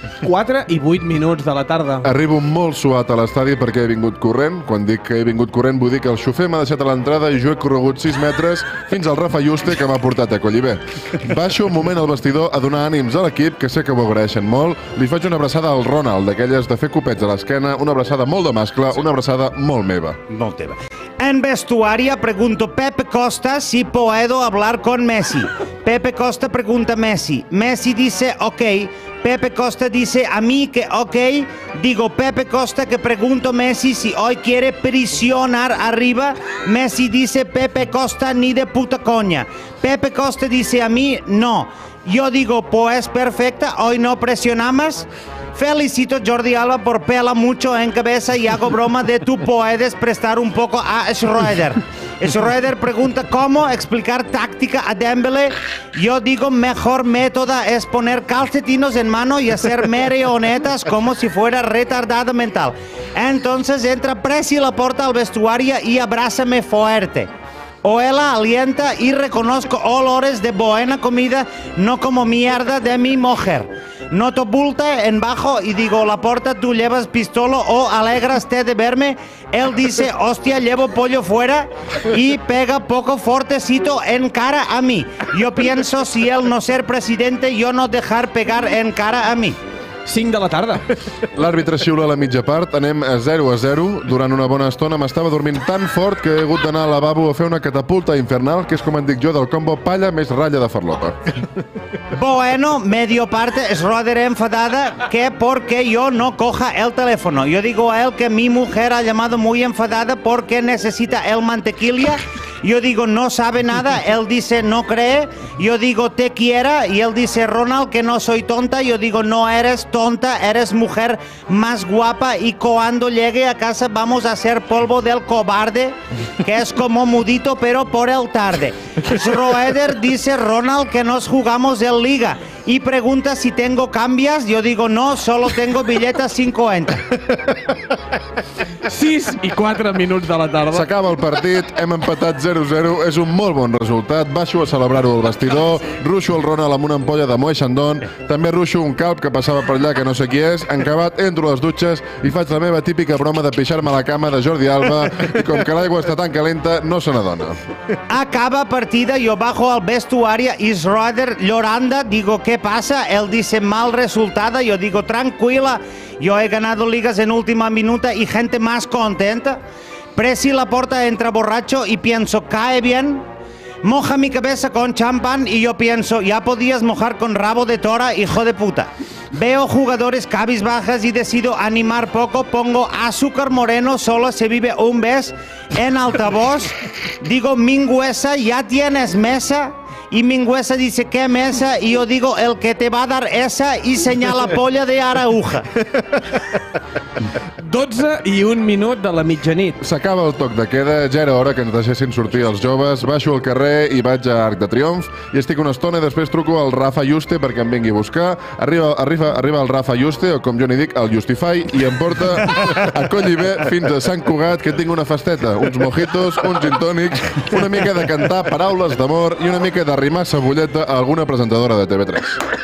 4 i 8 minuts de la tarda. Arribo molt suat a l'estadi perquè he vingut corrent. Quan dic que he vingut corrent vull dir que el xofer m'ha deixat a l'entrada i jo he corregut 6 metres fins al Rafa Yuste que m'ha portat a Collibè. Baixo un moment al vestidor a donar ànims a l'equip, que sé que ho agraeixen molt. Li faig una abraçada al Ronald, d'aquelles de fer copets a l'esquena, una abraçada molt de mascle, una abraçada molt meva. Molt teva. En vestuaria pregunto Pepe Costa si puedo hablar con Messi. Pepe Costa pregunta a Messi. Messi dice ok. Pepe Costa dice a mí que ok. Digo Pepe Costa que pregunto a Messi si hoy quiere prisionar arriba. Messi dice Pepe Costa ni de puta coña. Pepe Costa dice a mí no. Yo digo pues perfecta, hoy no presionamos. Felicito Jordi Alba por pela mucho en cabeza y hago broma de tú puedes prestar un poco a Schroeder. Schroeder pregunta cómo explicar táctica a Dembélé. Yo digo mejor método es poner calcetinos en mano y hacer marionetas como si fuera retardado mental. Entonces entra Presi Laporta al vestuario y abrázame fuerte. Oela alienta y reconozco olores de buena comida, no como mierda de mi mujer. Noto bulta en bajo y digo, Laporta, ¿tú llevas pistola o alegraste de verme? Él dice, hostia, llevo pollo fuera y pega poco fuertecito en cara a mí. Yo pienso, si él no ser presidente, yo no dejar pegar en cara a mí. 5 de la tarda. L'àrbitre xiula a la mitja part, anem a 0-0. Durant una bona estona m'estava dormint tan fort que he hagut d'anar al lavabo a fer una catapulta infernal, que és com en dic jo del combo palla més ratlla de farlopa. Bueno, medio parte es Roder enfadada que porque yo no coja el teléfono. Yo digo a él que mi mujer ha llamado muy enfadada porque necesita el mantequilla. Yo digo, no sabe nada. Él dice, no cree. Yo digo, te quiera. Y él dice, Ronald, que no soy tonta. Yo digo, no eres tonta, eres mujer más guapa. Y cuando llegue a casa vamos a hacer polvo del cobarde, que es como mudito, pero por el tarde. Schroeder dice, Ronald, que nos jugamos en liga. Y pregunta si tengo cambias. Yo digo, no, solo tengo billetes 50. 6 i 4 minuts de la tarda. S'acaba el partit, hem empatat 0-0, és un molt bon resultat. Baixo a celebrar-ho al vestidor, ruixo el Ronald amb una ampolla de Moët Chandon, també ruixo un calb que passava per allà que no sé qui és, encabat entro a les dutxes i faig la meva típica broma de pixar-me a la cama de Jordi Alba i com que l'aigua està tan calenta no se n'adona. Acaba partida, yo bajo al vestuario y Schroeder llorando, digo, ¿qué pasa? Él dice, mal resultado. Yo digo, tranquila, yo he ganado ligas en última minuta y gente más contenta. Presi Laporta entra borracho y pienso, cae bien. Moja mi cabeza con champán y yo pienso, ya podías mojar con rabo de tora, hijo de puta. Veo jugadores cabizbajas y decido animar poco. Pongo azúcar moreno, solo se vive un vez en altavoz. Digo, Mingüesa, ¿ya tienes mesa? Y Mingüesa dice, ¿qué mesa? Y yo digo, el que te va a dar esa, y señala polla de Arauja. 12 i 1 minut de la mitjanit. S'acaba el toc de queda, ja era hora que ens deixessin sortir els joves, baixo al carrer i vaig a Arc de Triomf, i estic una estona i després truco al Rafa Juste perquè em vingui a buscar. Arriba el Rafa Juste, o com jo n'hi dic, el Justify, i em porta a Collibé fins a Sant Cugat, que tinc una festeta, uns mojitos, uns gin tònics, una mica de cantar paraules d'amor i una mica d'arrimar cebolleta a alguna presentadora de TV3.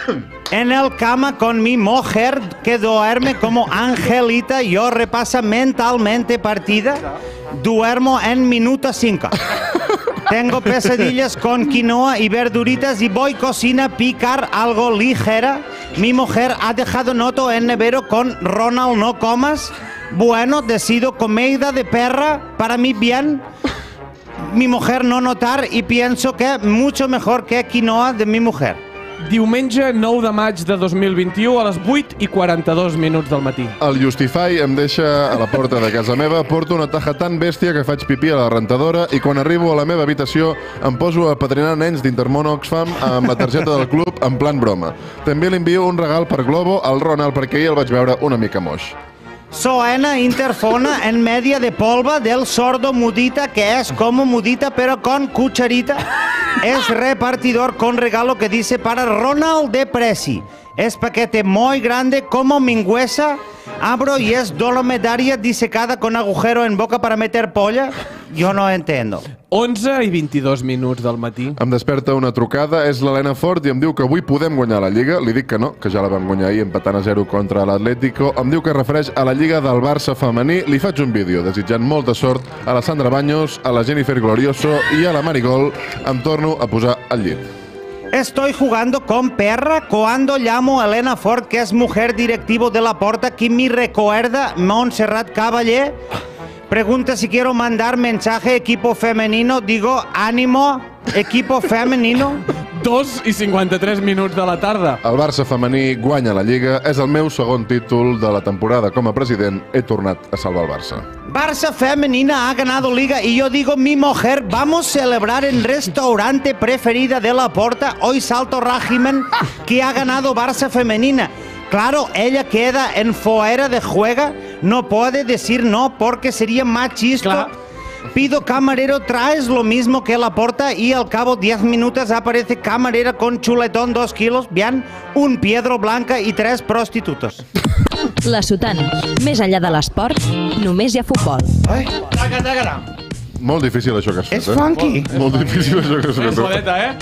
En el cama con mi mujer que duerme como angelita, yo repasa mentalmente partida, duermo en minuto 5. Tengo pesadillas con quinoa y verduritas y voy cocina a picar algo ligera. Mi mujer ha dejado noto en nevero con Ronald no comas. Bueno, decido comida de perra, para mí bien. Mi mujer no notar y pienso que mucho mejor que quinoa de mi mujer. Diumenge 9 de maig de 2021 a les 8:42 minuts del matí. El Justify em deixa a la porta de casa meva, porto una taja tan bèstia que faig pipí a la rentadora i quan arribo a la meva habitació em poso a padrinar nens d'Intermón Oxfam amb la targeta del club en plan broma. També li envio un regal per Globo al Ronald perquè ahir el vaig veure una mica moix. Suena interfona en media de polva del sordo mudita, que es como mudita pero con cucharita. Es repartidor con regalo que dice para Ronald de Presi. Es paquete muy grande como Mingüesa. Abro y es dolomedaria disecada con agujero en boca para meter polla. Jo no entiendo. 11 i 22 minuts del matí. Em desperta una trucada, és l'Helena Fort i em diu que avui podem guanyar la Lliga. Li dic que no, que ja la vam guanyar ahir empatant a 0 contra l'Atlético. Em diu que refereix a la Lliga del Barça femení. Li faig un vídeo desitjant molta sort a la Sandra Baños, a la Jennifer Glorioso i a la Marigol. Em torno a posar al llit. Estoy jugando con perra cuando llamo a Elena Ford, que es mujer directivo de Laporta, que me recuerda Montserrat Caballé. Pregunta si quiero mandar mensaje equipo femenino. Digo, ánimo, equipo femenino. 2 i 53 minuts de la tarda. El Barça femení guanya la Lliga. És el meu segon títol de la temporada com a president. He tornat a salvar el Barça. Barça femenina ha ganado Liga y yo digo, mi mujer, vamos a celebrar en restaurante preferida de Laporta. Hoy salto régimen que ha ganado Barça femenina. Claro, ella queda en fuera de juego. No puede decir no porque sería machista. Claro. Pido camarero, traes lo mismo que Laporta y al cabo 10 minutos aparece camarera con chuletón 2 kilos, bien, un piedro blanca y 3 prostitutos. La Sotana. Més enllà de l'esport, només hi ha futbol. Ai, taca. Molt difícil això que has fet, És funky. Molt difícil això que has fet. És boneta, eh?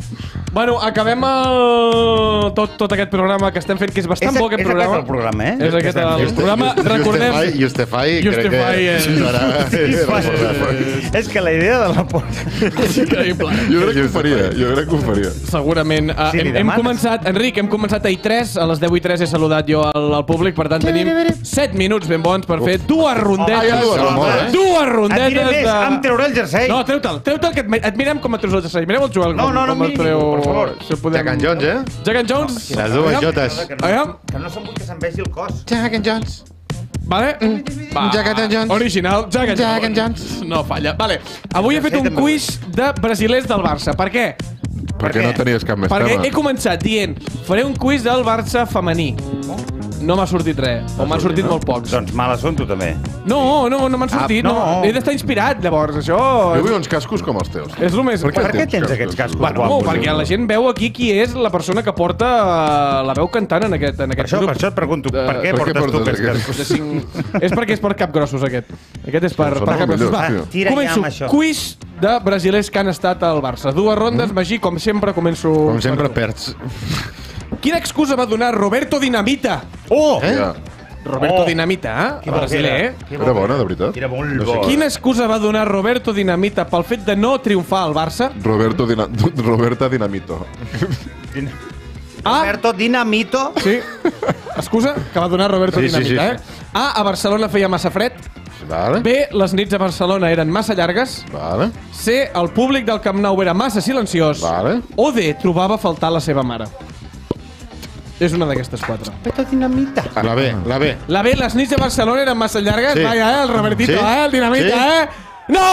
Bueno, acabem tot aquest programa que estem fent, que és bastant bo aquest programa. És aquest el programa, eh? És aquest el programa. Recordem... Justify crec que serà... És que la idea de la porta... És increïble. Jo crec que ho faria. Segurament. Hem començat, Enric, hem començat a I3, a les 10:03 he saludat jo al públic, per tant tenim 7 minuts ben bons per fer dues rondetes. Dues rondetes de... Et diré més, em trauré el jersei. No, treu-te'l, que et mirem com et treus el jersei. Mireu el Joel com et treu... Per favor. Jack and Jones, eh? Jack and Jones. Les dues jotes. Que no se'n vull que se'n vegi el cos. Jack and Jones. Vale? Jack and Jones. Original. Jack and Jones. No falla. Vale. Avui he fet un quiz de brasilers del Barça. Per què? Perquè no tenies cap més tema. Perquè he començat dient faré un quiz del Barça femení. No m'ha sortit res, o m'han sortit molt pocs. Doncs mal assumpto, també. No m'han sortit. He d'estar inspirat, llavors, això... Jo vull uns cascos com els teus. És el més... Per què tens aquests cascos? Bueno, perquè la gent veu aquí qui és la persona que porta la veu cantant en aquest grup. Per això et pregunto, per què portes tu aquests cascos? És perquè és per capgrossos, aquest. Aquest és per capgrossos. Va, començo. Quiz de brasilers que han estat al Barça. Dues rondes, Magí, com sempre, començo... Com sempre perds. Quina excusa va donar Roberto Dinamita? Roberto Dinamita, eh? Brasiler, eh? Era bona, de veritat? Era molt bo. Quina excusa va donar Roberto Dinamita pel fet de no triomfar al Barça? Roberta Dinamito. Roberto Dinamito? Sí. Excusa que va donar Roberto Dinamita, eh? A Barcelona feia massa fred. Vale. B, les nits a Barcelona eren massa llargues. Vale. C, el públic del Camp Nou era massa silenciós. Vale. O D, trobava a faltar la seva mare. És una d'aquestes quatre. Roberto Dinamita. La B. La B, les nits a Barcelona eren massa llargues. Sí. Vaja, el Robertito, Sí. el Dinamita, Sí. No!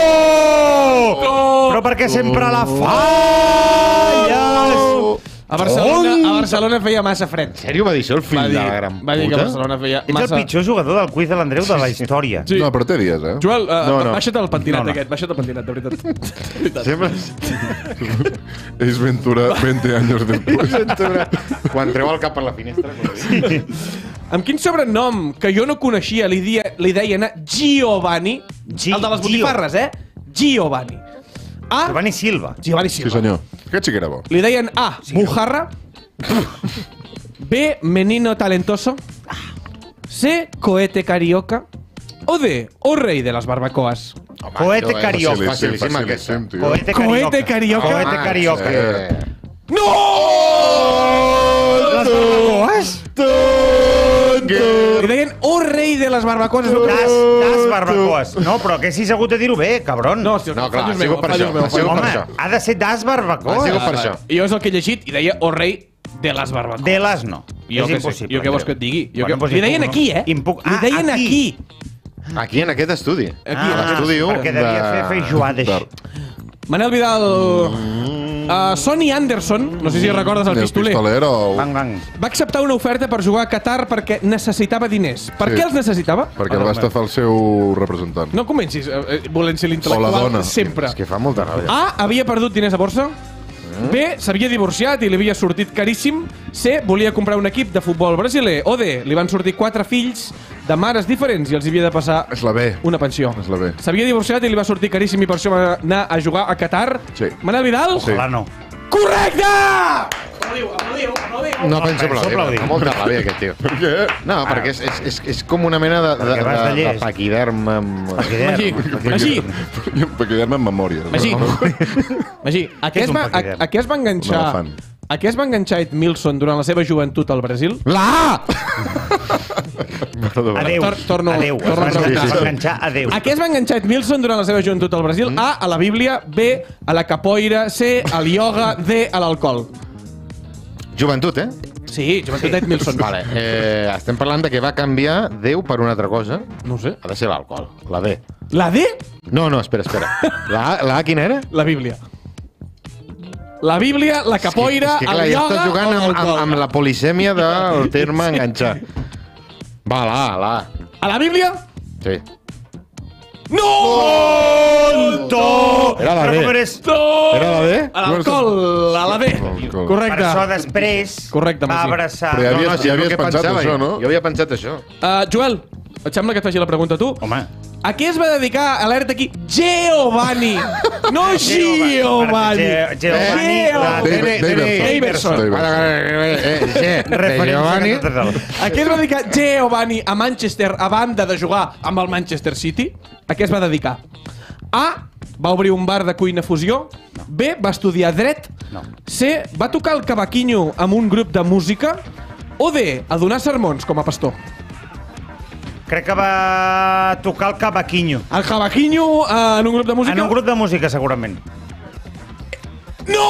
Però perquè sempre la falles! A Barcelona feia massa fred. En sèrio va dir això el fill de la gran puta? Va dir que a Barcelona feia Ets massa... el pitjor jugador del quiz de l'Andreu de la història. Sí. No, però té dies, eh? Joel, No. baixa't el pentinat aquest, baixa't el pentinat, de veritat. Sempre... És Ventura 20 anys després. Quan treu el cap per la finestra. Sí. Amb quin sobrenom que jo no coneixia li deien a Giovanni, el de les botifarres, Giovanni. A. Giovanni Silva. Sí, senyor. Aquest sí que era bo. Li deien A. Bujarra. B. Menino talentoso. C. Cohete carioca. O D. O rei de las barbacoas. Cohete carioca. Facilíssim aquesta. Cohete carioca. Cohete carioca. No! Les barbacoas? Li deien o rei de les barbacoas. Das barbacoas. No, però que si has hagut de dir-ho bé, cabron. No, clar, ha sigut per això. Home, ha de ser das barbacoas. Ha sigut per això. Jo és el que he llegit i deia o rei de les barbacoas. De les no. És impossible. Jo què vols que et digui? Li deien aquí, eh? Li deien aquí. Aquí, en aquest estudi. Aquí, a l'estudi 1. Perquè devia fer feijoades. Manel Vidal... Sonny Anderson, no sé si recordes el pistoler, va acceptar una oferta per jugar a Qatar perquè necessitava diners. Per què els necessitava? Perquè el va estafar el seu representant. No comencis volent ser l'intel·lectual sempre. És que fa molta ràbia. A. Havia perdut diners a borsa. B. S'havia divorciat i li havia sortit caríssim. C. Volia comprar un equip de futbol brasiler. O D. Li van sortir 4 fills de mares diferents i els havia de passar una pensió. És la B. S'havia divorciat i li va sortir caríssim i per això va anar a jugar a Qatar. Sí. Manel Vidal? Ojalà no. Correcte! No penso aplaudir. Fa molta ràbia, aquest tio. Per què? No, perquè és com una mena de paquiderme. Paquiderme en memòria. Magí, a què es va enganxar? A què es va enganxar Ed Milson durant la seva joventut al Brasil? La A! Adéu. Torno a enganxar a Déu. A què es va enganxar Ed Milson durant la seva joventut al Brasil? A. A la Bíblia. B. A la capoeira. C. Al ioga. D. A l'alcohol. Joventut, eh? Sí, joventut Ed Milson. Vale, estem parlant de que va canviar Déu per una altra cosa. No ho sé. Ha de ser l'alcohol. La D. La D? No, espera. La A quina era? La Bíblia. La Bíblia, la capoira, el ioga... el estàs jugant amb la polisèmia del terme enganxar. Va, la A. A la Bíblia? Sí. No! Era la D. Era la D? A l'alcohol, a la D. Correcte. Per això després va abraçar... Però ja havies pensat això, no? Jo havia pensat això. Joel, Et sembla que et faci la pregunta tu? Home. A què es va dedicar, alerta aquí, Giovanni? No Giovanni. Daverson. Giovanni. A què es va dedicar Giovanni a Manchester a banda de jugar amb el Manchester City? A què es va dedicar? A. Va obrir un bar de cuina fusió. B. Va estudiar dret. C. Va tocar el cavaquinho amb un grup de música. O D. A donar sermons com a pastor. Crec que va tocar el cavaquinho. El cavaquinho en un grup de música? En un grup de música, segurament. No!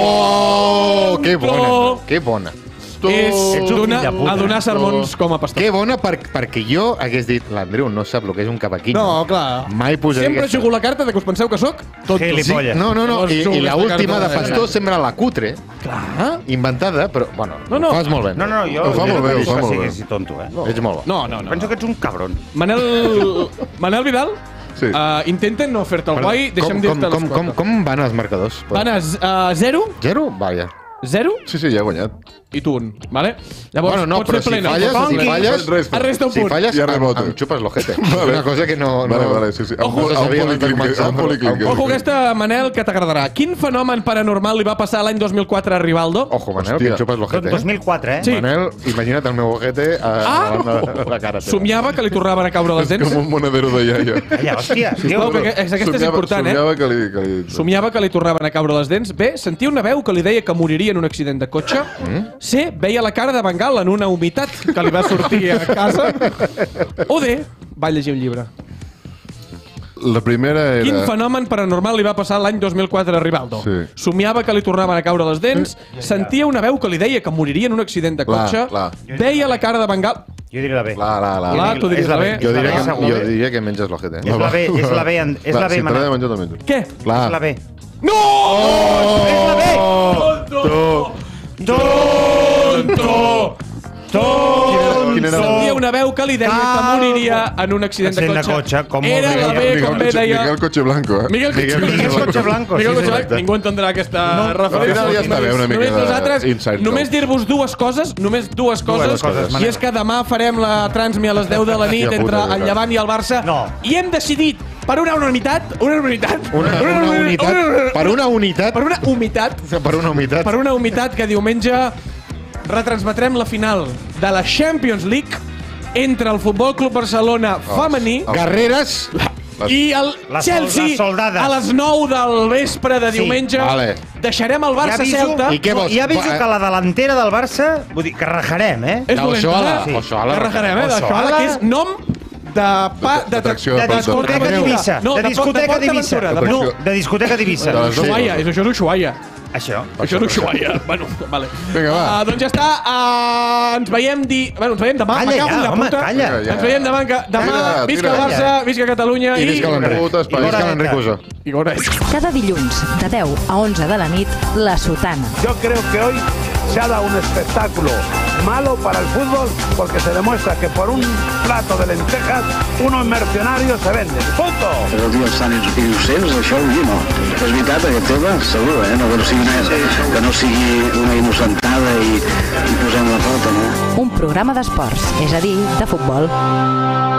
Oh, que bona, que bona. És a donar sermons com a pastor. Que bona, perquè jo hagués dit l'Andreu no sap el que és un cavaquinho. No, clar. Mai posaria sempre jugo la carta de que us penseu que sóc tonto. Gilipolles. No. I l'última de pastor sembla la cutre. Clar. Inventada, però, bueno, ho fas molt bé. No, jo ho fa molt bé, ho fa molt bé. Siguis tonto, Ets molt bo. No. Penso que ets un cabron. Manel Vidal? Sí. Intenten no fer-te el guai, deixa'm dir-te les coses. Com van els marcadors? Van a 0? 0? Vaja. 0? Sí, ja he guanyat. I tu 1, vale? Llavors, bueno, no, pots fer plena. Si falles, resta un punt. Si falles, em xupes l'ojete. Vale. Una cosa que no... Vale, sí. Ojo, ojo aquesta, Manel, que t'agradarà. Quin fenomen paranormal li va passar l'any 2004 a Rivaldo? Ojo, Manel, que em xupes l'ojete. 2004, Sí. Manel, imagina't el meu ojete a la cara. Somiava que li tornaven a caure les dents? Com un monedero de iaia. Ja, hòstia. Aquesta és important, Somiava que li tornaven a caure les dents. B, sentia una veu que li deia que moriria en un accident de cotxe. C, veia la cara de Bengal en una humitat que li va sortir a casa. O D, va llegir un llibre. La primera era... Quin fenomen paranormal li va passar l'any 2004 a Rivaldo? Sí. Somiava que li tornaven a caure les dents, sentia una veu que li deia que moriria en un accident de cotxe, veia la cara de Bengal... Jo diré la B. Clar, tu diries la B. Jo diria que menges l'ojete. És la B, és la B, Si t'agrada de menjar, també. Què? És la B. No! És la B! Sentia una veu que li deia que moriria en un accident de cotxe. Era la B, com bé deia... Miguel Coche Blanco, Miguel Coche Blanco. Ningú entendrà aquesta referència. Ja està bé una mica d'inside. Només dir-vos dues coses, i és que demà farem la Transmi a les 10 de la nit entre el Llevant i el Barça, i hem decidit per una unitat, que diumenge retransmetrem la final de la Champions League entre el Futbol Club Barcelona femení Guerreres i el Chelsea a les 9 del vespre de diumenge. Deixarem el Barça-Celta. I aviso que la delantera del Barça, vull dir, que rajarem, És dolenta, que rajarem, L'Oixoala, que és nom de discoteca d'Ibissa. De discoteca d'Ibissa. Això és Ushuaia. Això és Ushuaia. Bueno, vale. Vinga, va. Doncs ja està. Ens veiem demà. Calla. Ens veiem demà. Visca el Barça, visca Catalunya i visca l'Enric. Cada dilluns, de 10 a 11 de la nit, La Sotana. Yo creo que hoy se ha dado un espectáculo malo para el fútbol porque se demuestra que por un plato de lentejas unos mercenarios se venden. ¡Punto! Però els dies tan innocents, això ho diu, no? És veritat, aquest tema, segur, que no sigui una innocentada i posem la pota, no? Un programa d'esports, és a dir, de futbol.